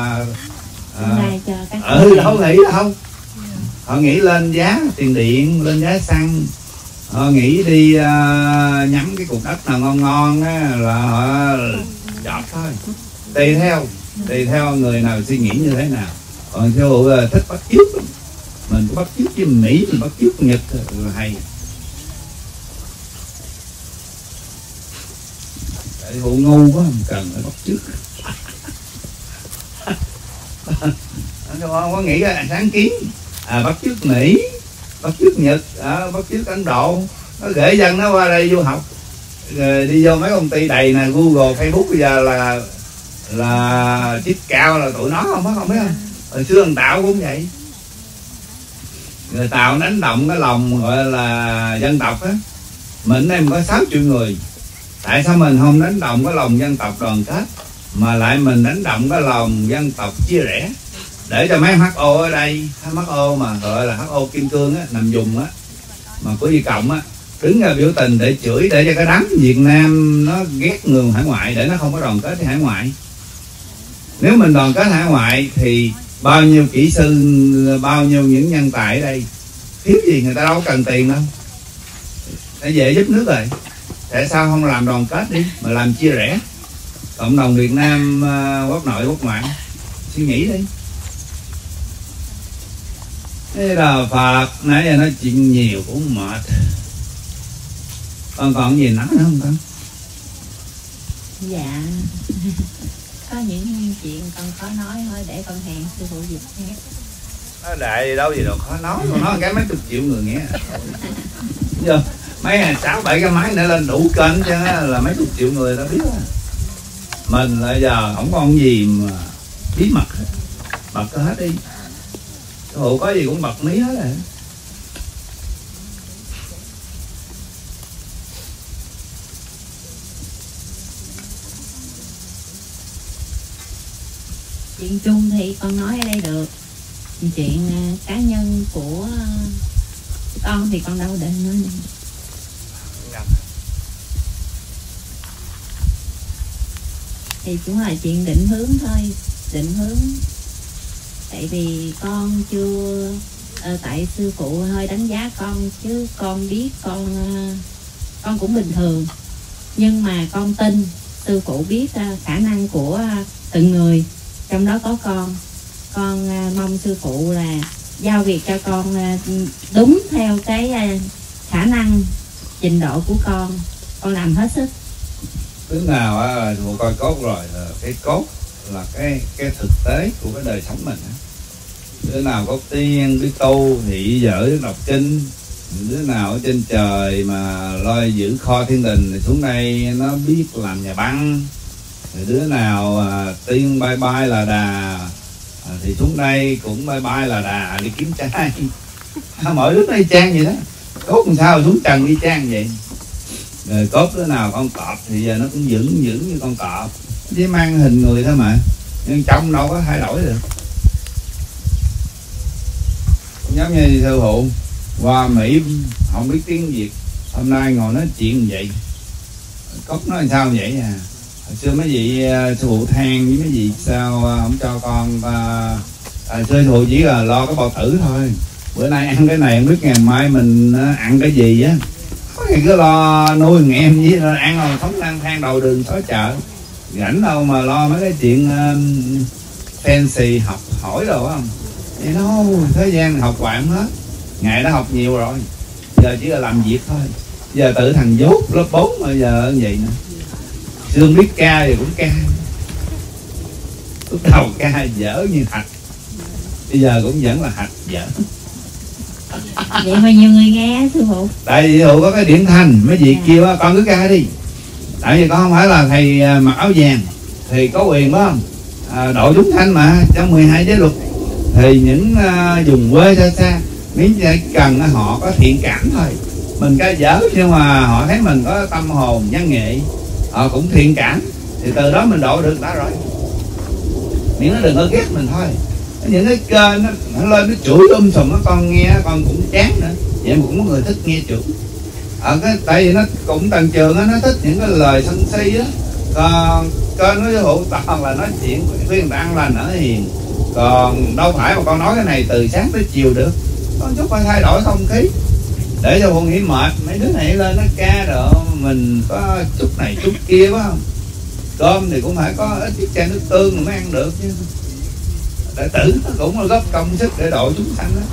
đâu nghĩ đâu. Họ nghĩ lên giá tiền điện, lên giá xăng, họ nghĩ đi nhắm cái cục đất nào ngon ngon á, là họ chọn thôi. Tùy theo người nào suy nghĩ như thế nào. Còn Sư Phụ thích bắt chước, mình cũng bắt chước với Mỹ, mình bắt chước Nhật là hay. Tại Sư Phụ ngu quá, không cần phải bắt chước. Không có nghĩ ra sáng kiến, bắt chước Mỹ, bắt chước Nhật, bắt chước Ấn Độ, nó gửi dân nó qua đây du học, rồi đi vô mấy công ty đầy nè, Google, Facebook bây giờ là chip cao là tụi nó không biết không. Hồi xưa thằng Tàu cũng vậy, người Tàu đánh động cái lòng gọi là dân tộc á. Mình em có 6 triệu người, tại sao mình không đánh động cái lòng dân tộc đoàn kết, mà lại mình đánh động cái lòng dân tộc chia rẽ, để cho mấy HO ở đây, HO mà gọi là HO kim cương á, nằm dùng á, mà của Di Cộng á, đứng ra biểu tình để chửi, để cho cái đám Việt Nam nó ghét người hải ngoại, để nó không có đoàn kết với hải ngoại. Nếu mình đoàn kết hải ngoại thì bao nhiêu kỹ sư, bao nhiêu những nhân tài ở đây thiếu gì, người ta đâu cần tiền đâu, để về giúp nước rồi. Tại sao không làm đoàn kết đi mà làm chia rẽ? Cộng đồng Việt Nam quốc nội quốc ngoại suy nghĩ đi. Thế là Phật nãy giờ nói chuyện nhiều cũng mệt. Còn gì nói nữa không con? Dạ có những chuyện con khó nói thôi, để con hẹn sư phụ dịp khác. Nói đại đâu gì đâu khó nói, con nói cái mấy chục triệu người nghe. Giờ mấy 6-7 cái máy nữa lên đủ kênh chứ là mấy chục triệu người ta biết. Mình là giờ không còn gì mà bí mật hết, bật hết đi. Sư phụ có gì cũng bật mí hết rồi. Chuyện chung thì con nói ở đây được, chuyện cá nhân của con thì con đâu để nói nữa. Thì cũng là chuyện định hướng thôi, định hướng. Tại vì con chưa tại sư phụ hơi đánh giá con, chứ con biết con cũng bình thường, nhưng mà con tin sư phụ biết khả năng của từng người, trong đó có con mong sư phụ là giao việc cho con đúng theo cái khả năng trình độ của con làm hết sức. Thứ nào là sư phụ coi cốt rồi, là cái cốt là cái thực tế của cái đời sống mình. Đứa nào có tiên biết tu thì vợ đọc kinh, đứa nào ở trên trời mà lo giữ kho thiên đình thì xuống đây nó biết làm nhà băng, đứa nào tiên bay bay là đà thì xuống đây cũng bay bay là đà đi kiếm trai. Mỗi đứa nó y chang vậy đó, cốt làm sao xuống trần y chang vậy. Rồi cốt đứa nào con cọp thì giờ nó cũng vững như con cọp, chỉ mang hình người thôi mà, nhưng trong đâu có thay đổi được. Giống như sư phụ qua Mỹ không biết tiếng Việt, hôm nay ngồi nói chuyện vậy, cốt nói làm sao vậy à? Hồi xưa mấy vị sư phụ than với mấy vị sao không cho con sư phụ chỉ là lo cái bao tử thôi, bữa nay ăn cái này không biết ngày mai mình ăn cái gì á, thì cứ lo nuôi thằng em với ăn rồi sống lang thang đầu đường xó chợ, rảnh đâu mà lo mấy cái chuyện fancy học hỏi đồ không. Thì nó thời gian học hoài không hết, ngày đã học nhiều rồi, giờ chỉ là làm việc thôi. Giờ tự thằng dốt lớp 4 bây giờ như vậy nữa, xương biết ca thì cũng ca, lúc đầu ca dở như hạch, bây giờ cũng vẫn là hạch dở. Vậy mà nhiều người nghe sư phụ. Tại vì sư phụ có cái điển thanh, mấy vị kêu con cứ ca đi, tại vì con không phải là thầy mặc áo vàng thì có quyền phải không, đội chúng thanh mà trong 12 giới luật. Thì những vùng quê xa xa nếu cần họ có thiện cảm thôi, mình ca dở nhưng mà họ thấy mình có tâm hồn văn nghệ, họ cũng thiện cảm, thì từ đó mình độ được đã rồi. Miễn nó đừng có ghét mình thôi. Những cái kênh nó lên nó chửi sùm, con nghe con cũng chán nữa, vậy mà cũng có người thích nghe chửi. Tại vì nó cũng tầng trường đó, nó thích những cái lời sân si á. Còn kênh nó hữu toàn là nói chuyện khuyên người ta ăn lành ở hiền, còn đâu phải mà con nói cái này từ sáng tới chiều được. Con chút phải thay đổi không khí để cho con nghĩ mệt, mấy đứa này lên nó ca rồi mình có chút này chút kia phải không. Cơm thì cũng phải có ít chai nước tương rồi mới ăn được chứ. Đệ tử nó cũng góp công sức để độ chúng sanh đó.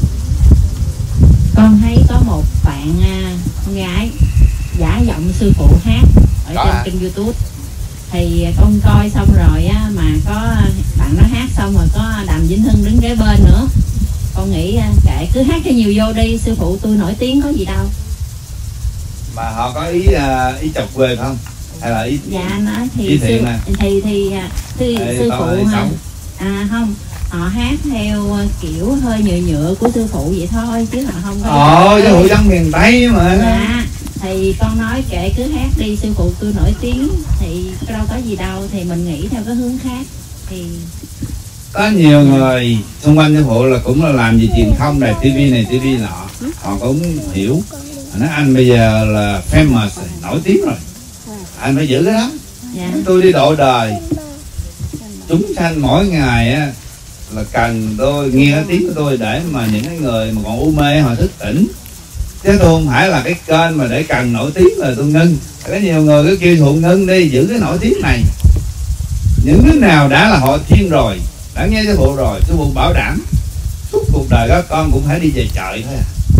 Con thấy có một bạn con gái giả giọng sư phụ hát ở trên kênh YouTube, thì con coi xong rồi á, mà có bạn nó hát xong rồi có Đàm Vĩnh Hưng đứng kế bên nữa, con nghĩ kệ cứ hát cho nhiều vô đi, sư phụ tôi nổi tiếng có gì đâu. Mà họ có ý chọc quê không hay là ý dạ nói thì ý thiện sư phụ không, họ hát theo kiểu hơi nhựa của sư phụ vậy thôi chứ họ không có sư phụ dân miền Tây mà. Dạ thì con nói kệ cứ hát đi, sư phụ tôi nổi tiếng thì đâu có gì đâu, thì mình nghĩ theo cái hướng khác. Thì có nhiều người xung quanh sư phụ là cũng là làm gì truyền thông, đài TV này TV nọ, họ cũng hiểu Nói anh bây giờ là famous rồi, nổi tiếng rồi, anh phải giữ cái đó. Tôi đi độ đời, chúng sanh mỗi ngày á là cần tôi nghe cái tiếng của tôi để mà những cái người mà còn u mê họ thức tỉnh, chứ tôi không phải là cái kênh mà để cần nổi tiếng là tôi ngưng. Có nhiều người cứ kêu thụ ngưng đi, giữ cái nổi tiếng này. Những đứa nào đã là họ thiên rồi, đã nghe sư phụ rồi, sư phụ bảo đảm suốt cuộc đời các con cũng phải đi về trời thôi à.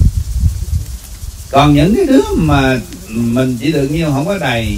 Còn những cái đứa mà mình chỉ được nhiêu không có đầy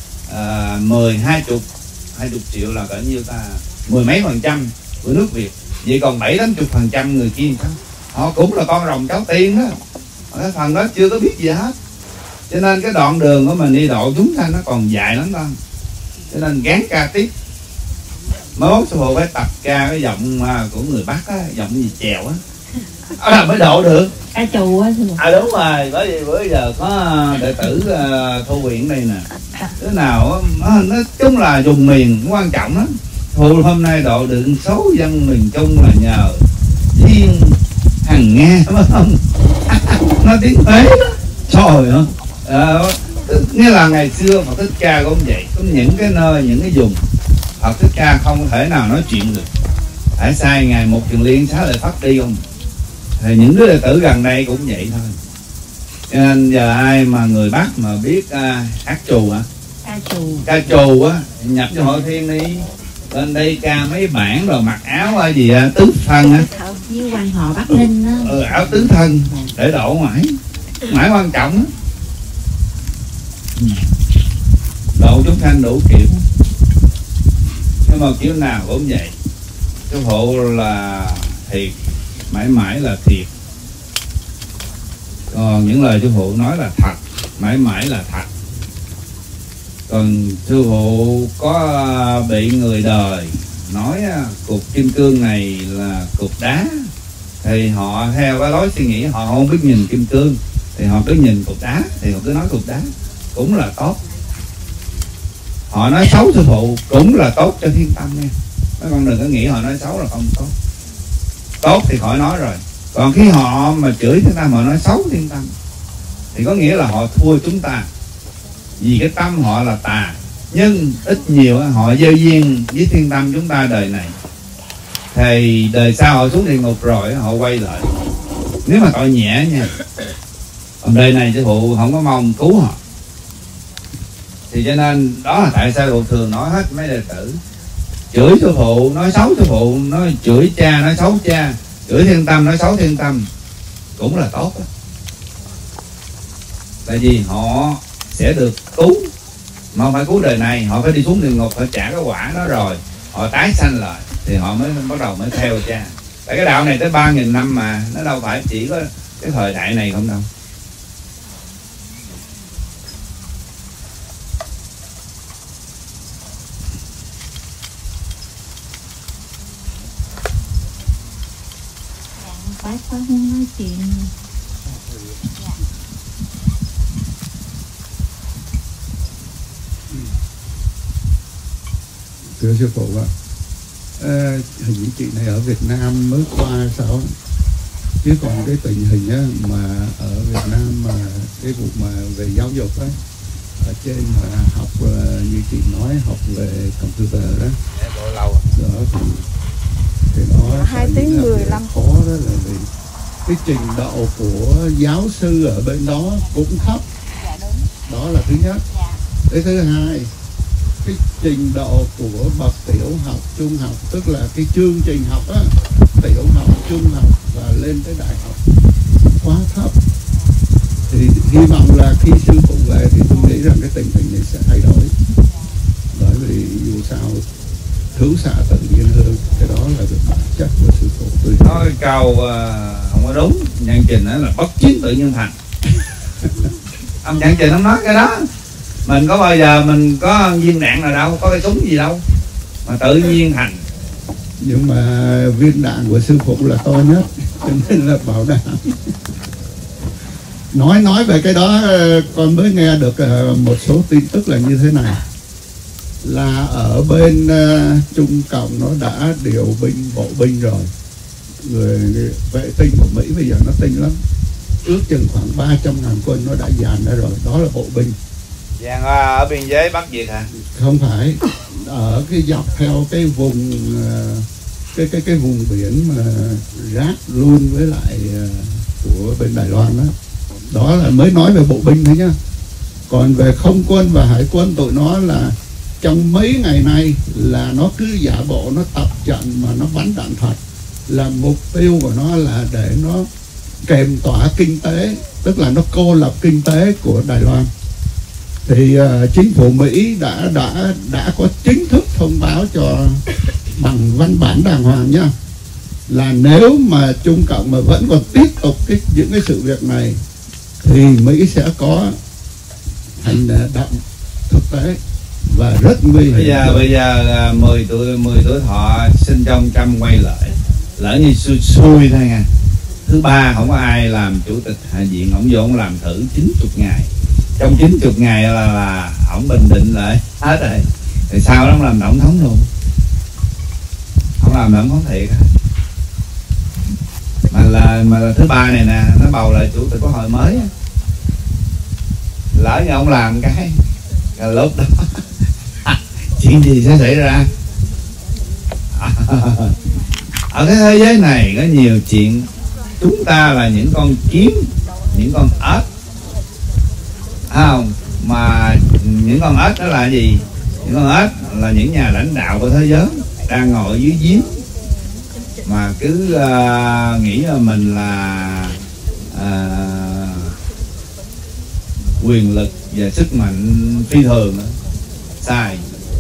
20 triệu là cỡ nhiêu ta, 10 mấy % của nước Việt, vậy còn 70-80% người kia sao? Họ cũng là con rồng cháu tiên đó, cái phần đó chưa có biết gì hết. Cho nên cái đoạn đường của mình đi độ chúng sanh nó còn dài lắm con. Cho nên gán ca tiếp. Mới mốt sư phụ phải tập ca cái giọng của người Bắc á, giọng gì chèo á, mới độ được. Ca trù á sư phụ. Đúng rồi, bởi vì bữa giờ có đệ tử Thu Huyện đây nè. Đứa nào nói chung là dùng miền quan trọng lắm. Thu hôm nay độ được số dân miền Trung là nhờ Thiên Hằng Nga, phải không? Nó tiếng Huế đó. Trời ơi. Nghĩa là ngày xưa Phật Thích Ca cũng vậy, có những cái nơi, những cái vùng Phật Thích Ca không thể nào nói chuyện được, phải sai ngày một trường liên xá lợi Pháp đi không. Thì những đứa đệ tử gần đây cũng vậy thôi. Cho nên giờ ai mà người Bắc mà biết hát trù á, ca trù á, nhập cho Hội Thiên đi, lên đây ca mấy bản rồi mặc áo gì tứ thân á, với quan họ Bắc Ninh á, áo tứ thân để độ mãi quan trọng á. Độ chúng sanh đủ kiểu, nhưng mà kiểu nào cũng vậy. Sư phụ là thiệt, mãi mãi là thiệt. Còn những lời sư phụ nói là thật, mãi mãi là thật. Còn sư phụ có bị người đời nói cục kim cương này là cục đá, thì họ theo cái lối suy nghĩ họ không biết nhìn kim cương, thì họ cứ nhìn cục đá, thì họ cứ nói cục đá cũng là tốt. Họ nói xấu sư phụ cũng là tốt cho thiên tâm nha. Mấy con đừng có nghĩ họ nói xấu là không tốt. Tốt thì khỏi nói rồi. Còn khi họ mà chửi thiên tâm, họ nói xấu thiên tâm, thì có nghĩa là họ thua chúng ta. Vì cái tâm họ là tà, nhưng ít nhiều họ gieo duyên với thiên tâm chúng ta đời này, thì đời sau họ xuống địa ngục rồi họ quay lại, nếu mà tội nhẹ nha. Còn đời này sư phụ không có mong cứu họ. Thì cho nên đó là tại sao phụ thường nói hết mấy đệ tử chửi sư phụ, nói xấu sư phụ, nói chửi cha, nói xấu cha, chửi thiên tâm, nói xấu thiên tâm cũng là tốt đó. Tại vì họ sẽ được cứu, mà không phải cứu đời này, họ phải đi xuống địa ngục, họ trả cái quả đó rồi họ tái sanh lại, thì họ mới bắt đầu mới theo cha. Tại cái đạo này tới 3.000 năm mà, nó đâu phải chỉ có cái thời đại này không đâu. Bác có muốn nói chuyện. Thưa sư phụ ạ, hình như chị này ở Việt Nam mới qua sao, chứ còn cái tình hình á, mà ở Việt Nam mà cái vụ mà về giáo dục á, ở trên mà học như chị nói học về computer đó, đó thì nó 2 tiếng 15 khó đó, là vì cái trình độ của giáo sư ở bên đó cũng thấp. Đó là thứ nhất. Cái thứ hai, cái trình độ của bậc tiểu học, trung học, tức là cái chương trình học á, tiểu học, trung học và lên tới đại học quá thấp. Thì hy vọng là khi sư phụ về thì tôi nghĩ rằng cái tình hình này sẽ thay đổi, bởi vì dù sao thiếu xạ tự nhiên hơn, cái đó là được bản chất của sư phụ. Tôi nói câu không có đúng. Nhân Trình đó là bất chiến tự nhiên thành. Ông Nhân Trình ông nói cái đó. Mình có bao giờ mình có viên đạn nào đâu, có cái súng gì đâu mà tự nhiên thành. Nhưng mà viên đạn của sư phụ là to nhất, cho nên là bảo đảm. Nói về cái đó, con mới nghe được một số tin tức là như thế này, là ở bên Trung Cộng nó đã điều binh, bộ binh rồi. Người vệ tinh của Mỹ bây giờ nó tinh lắm, ước chừng khoảng 300.000 quân nó đã dàn ra rồi, đó là bộ binh. Dàn ở biên giới Bắc Việt hả? Không phải, ở cái dọc theo cái vùng cái vùng biển mà giáp luôn với lại của bên Đài Loan đó. Đó là mới nói về bộ binh thôi nhá. Còn về không quân và hải quân tụi nó là trong mấy ngày nay là nó cứ giả bộ nó tập trận mà nó bắn đạn thật, là mục tiêu của nó là để nó kềm tỏa kinh tế, tức là nó cô lập kinh tế của Đài Loan. Thì chính phủ Mỹ đã có chính thức thông báo cho bằng văn bản đàng hoàng nhá, là nếu mà Trung Cộng mà vẫn còn tiếp tục những cái sự việc này thì Mỹ sẽ có hành động thực tế và rất nguy hiểm. Bây giờ 10 tuổi thọ sinh trong trăm quay lại, lỡ như xui thôi nha. Thứ ba không có ai làm chủ tịch Hạ viện, ổng vô ổng làm thử 90 ngày. Trong 90 ngày là ổng bình định lại hết rồi. Thì sau đó ổng làm tổng thống luôn. Ổng làm tổng thống thiệt. Mà là thứ ba này nè, nó bầu lại chủ tịch quốc hội mới. Lỡ như ông làm cái lúc đó chuyện gì sẽ xảy ra? Ở cái thế giới này có nhiều chuyện. Chúng ta là những con kiến, những con ếch, không? Mà những con ếch đó là gì? Những con ếch là những nhà lãnh đạo của thế giới đang ngồi dưới giếng mà cứ nghĩ là mình là quyền lực và sức mạnh phi thường đó. Sai.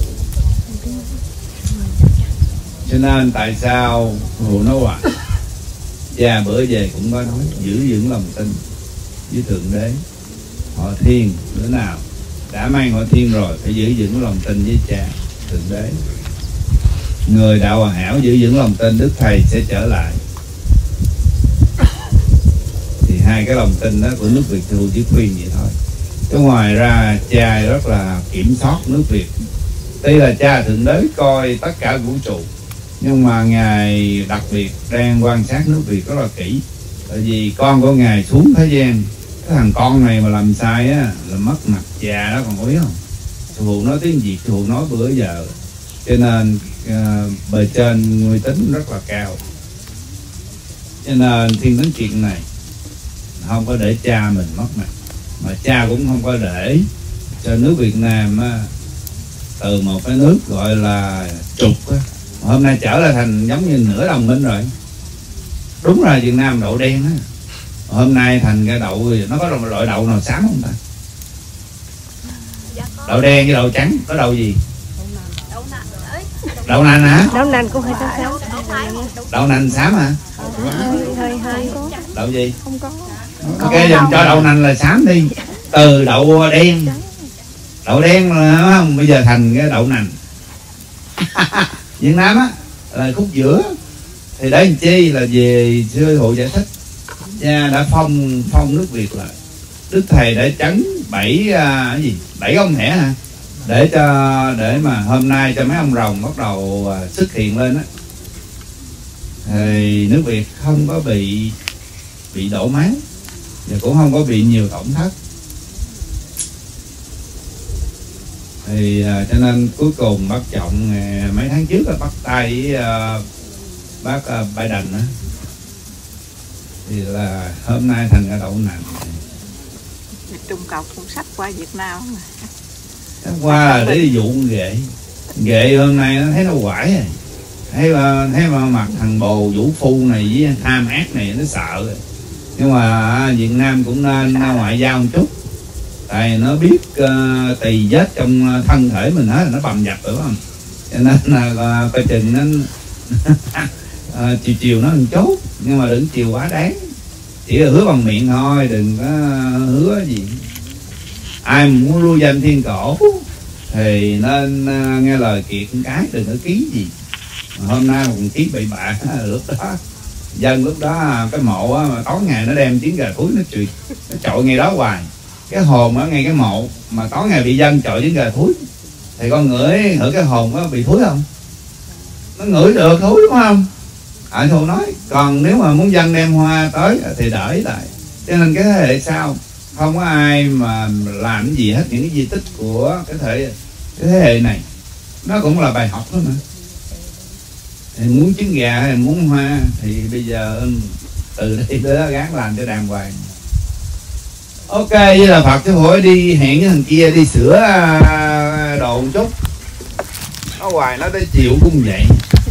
Cho nên tại sao Hồ nói hoài, cha bữa về cũng có nói giữ vững lòng tin với Thượng Đế. Họ Thiên bữa nào đã mang họ Thiên rồi phải giữ vững lòng tin với cha Thượng Đế. Người đạo hoàn hảo giữ vững lòng tin, Đức Thầy sẽ trở lại. Thì hai cái lòng tin đó của nước Việt Thu chỉ khuyên vậy thôi. Chứ ngoài ra cha rất là kiểm soát nước Việt. Tuy là cha Thượng Đế coi tất cả vũ trụ, nhưng mà Ngài đặc biệt đang quan sát nước Việt rất là kỹ. Tại vì con của Ngài xuống thế gian, cái thằng con này mà làm sai á là mất mặt già đó, còn biết không? Sư phụ nói tiếng Việt, sư phụ nói bữa giờ. Cho nên bề trên uy tín rất là cao. Cho nên Thiên Thánh Kiệt này không có để cha mình mất mặt, mà cha cũng không có để cho nước Việt Nam á, từ một cái nước gọi là trục á, hôm nay trở lại thành giống như nửa đồng minh rồi. Đúng là Việt Nam đậu đen á, hôm nay thành cái đậu, nó có loại đậu nào xám không ta? Đậu đen với đậu trắng, có đậu gì? Đậu nành hả? Đậu nành cũng phải xám. Đậu nành xám hả? Hơi có. Đậu gì? Không có. Ok, dùm cho đậu nành là xám đi. Từ đậu đen, đậu đen là không, bây giờ thành cái đậu nành. Việt Nam á là khúc giữa. Thì đấy làm chi là về sư phụ giải thích, cha đã phong nước Việt lại. Đức Thầy đã trấn 7 ông thẻ hả? Để mà hôm nay cho mấy ông rồng bắt đầu xuất hiện lên á, thì nước Việt không có bị đổ máu và cũng không có bị nhiều tổn thất. Thì cho nên cuối cùng bác Trọng mấy tháng trước là bắt tay với bác Biden á, thì là hôm nay thành cái đậu nành. Trung Cộng cũng sắp qua Việt Nam mà. Sắp qua là để dụ ghệ hôm nay nó thấy nó quải rồi. Thấy mà mặt thằng bồ vũ phu này với tham ác này nó sợ rồi. Nhưng mà Việt Nam cũng nên ngoại giao một chút, tại nó biết tỳ vết trong thân thể mình hết, nó bầm dập rồi, phải không? Cho nên là coi chừng nó chiều nó một chút, nhưng mà đừng chiều quá đáng. Chỉ là hứa bằng miệng thôi, đừng có hứa gì. Ai muốn lưu danh thiên cổ thì nên nghe lời Kiệt một cái, đừng có ký gì. Mà hôm nay còn ký bậy bạ, lúc đó dân lúc đó cái mộ á, mà tối ngày nó đem trứng gà thúi nó chọi ngay đó hoài. Cái hồn ở ngay cái mộ mà tối ngày bị dân chọi trứng gà thúi, thì con ngửi cái hồn có bị thúi không? Nó ngửi được thúi đúng không? Thôi nói, còn nếu mà muốn dân đem hoa tới thì đợi lại, Cho nên cái thế hệ sau không có ai mà làm gì hết. Những cái di tích của cái thế hệ này nó cũng là bài học thôi mà. Thì muốn trứng gà hay muốn hoa thì bây giờ từ đây tới đó gắng làm cho đàng hoàng. Ok, với là Phật chứ hỏi đi hẹn với thằng kia đi sửa đồ một chút. Nó hoài nó tới chiều cũng vậy.